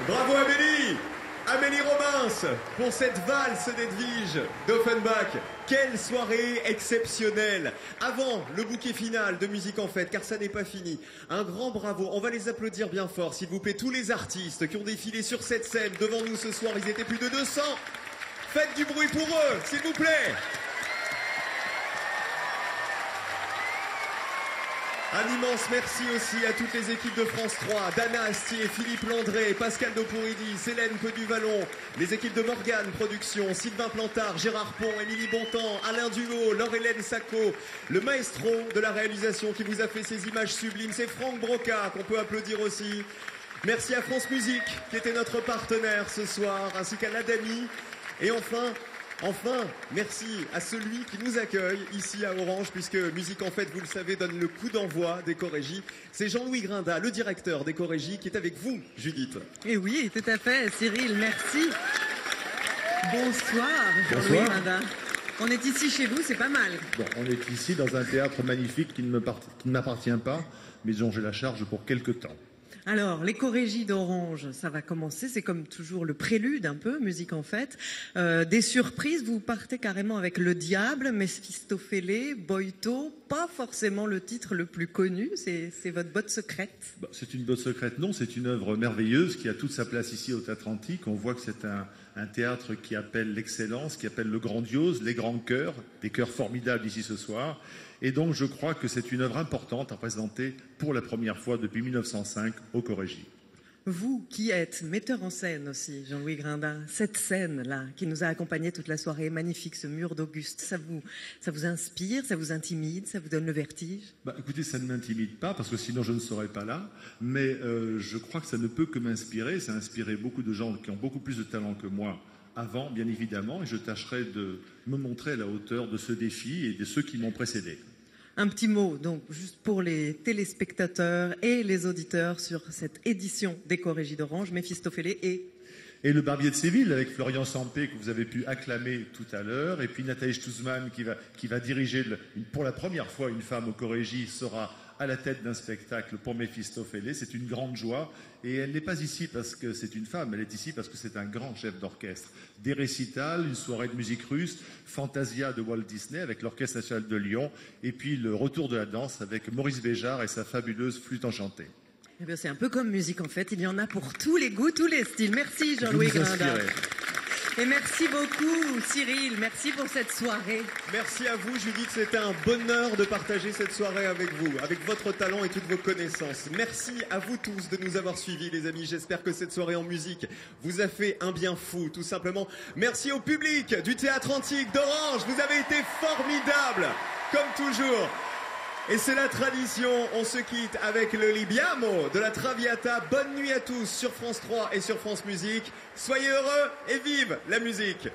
Bravo Amélie. Amélie Robins pour cette valse d'Edwige d'Offenbach. Quelle soirée exceptionnelle. Avant le bouquet final de Musique en Fête, car ça n'est pas fini, un grand bravo. On va les applaudir bien fort, s'il vous plaît, tous les artistes qui ont défilé sur cette scène devant nous ce soir. Ils étaient plus de 200. Faites du bruit pour eux, s'il vous plaît. Un immense merci aussi à toutes les équipes de France 3, Dana Astier, Philippe Landré, Pascal Dopouridis, Hélène Peduvallon, les équipes de Morgane Productions, Sylvain Plantard, Gérard Pont, Émilie Bontemps, Alain Duhaut, Laure-Hélène Sacco, le maestro de la réalisation qui vous a fait ces images sublimes, c'est Franck Broca qu'on peut applaudir aussi. Merci à France Musique qui était notre partenaire ce soir, ainsi qu'à l'Adami. Et enfin, merci à celui qui nous accueille ici à Orange, puisque Musique en Fête, vous le savez, donne le coup d'envoi des Chorégies. C'est Jean-Louis Grinda, le directeur des Chorégies, qui est avec vous, Judith. Et oui, tout à fait, Cyril, merci. Bonsoir, Jean-Louis Grinda. On est ici chez vous, c'est pas mal. Bon, on est ici dans un théâtre magnifique qui ne m'appartient pas, mais dont j'ai la charge pour quelque temps. Alors, les Chorégies d'Orange, ça va commencer. C'est comme toujours le prélude un peu, Musique en Fête. Des surprises, vous partez carrément avec Le Diable, Méphistophélès, Boïto. Pas forcément le titre le plus connu, c'est votre botte secrète. C'est une botte secrète, non, c'est une œuvre merveilleuse qui a toute sa place ici au Théâtre Antique. On voit que c'est un théâtre qui appelle l'excellence, qui appelle le grandiose, les grands chœurs, des chœurs formidables ici ce soir. Et donc je crois que c'est une œuvre importante à présenter pour la première fois depuis 1905 aux Chorégies. Vous qui êtes metteur en scène aussi, Jean-Louis Grinda, cette scène-là qui nous a accompagnés toute la soirée, magnifique, ce mur d'Auguste, ça vous inspire, ça vous intimide, ça vous donne le vertige? Écoutez, ça ne m'intimide pas parce que sinon je ne serais pas là, mais je crois que ça ne peut que m'inspirer. Ça a inspiré beaucoup de gens qui ont beaucoup plus de talent que moi avant, bien évidemment, et je tâcherai de me montrer à la hauteur de ce défi et de ceux qui m'ont précédé. Un petit mot, donc, juste pour les téléspectateurs et les auditeurs sur cette édition des Chorégies d'Orange, Méphistophélès et le Barbier de Séville, avec Florian Sampé, que vous avez pu acclamer tout à l'heure, et puis Nathalie Stouzman, qui va diriger, pour la première fois, une femme aux Chorégies, sera à la tête d'un spectacle pour Méphistophélès. C'est une grande joie, et elle n'est pas ici parce que c'est une femme, elle est ici parce que c'est un grand chef d'orchestre. Des récitals, une soirée de musique russe, Fantasia de Walt Disney avec l'Orchestre National de Lyon, et puis le retour de la danse avec Maurice Béjart et sa fabuleuse flûte enchantée. Eh bien, c'est un peu comme Musique en Fête, il y en a pour tous les goûts, tous les styles. Merci Jean-Louis Grinda. Et merci beaucoup Cyril, merci pour cette soirée. Merci à vous Judith, c'était un bonheur de partager cette soirée avec vous, avec votre talent et toutes vos connaissances. Merci à vous tous de nous avoir suivis les amis, j'espère que cette soirée en musique vous a fait un bien fou tout simplement. Merci au public du Théâtre Antique d'Orange, vous avez été formidables comme toujours. Et c'est la tradition, on se quitte avec le Libiamo de la Traviata. Bonne nuit à tous sur France 3 et sur France Musique. Soyez heureux et vive la musique.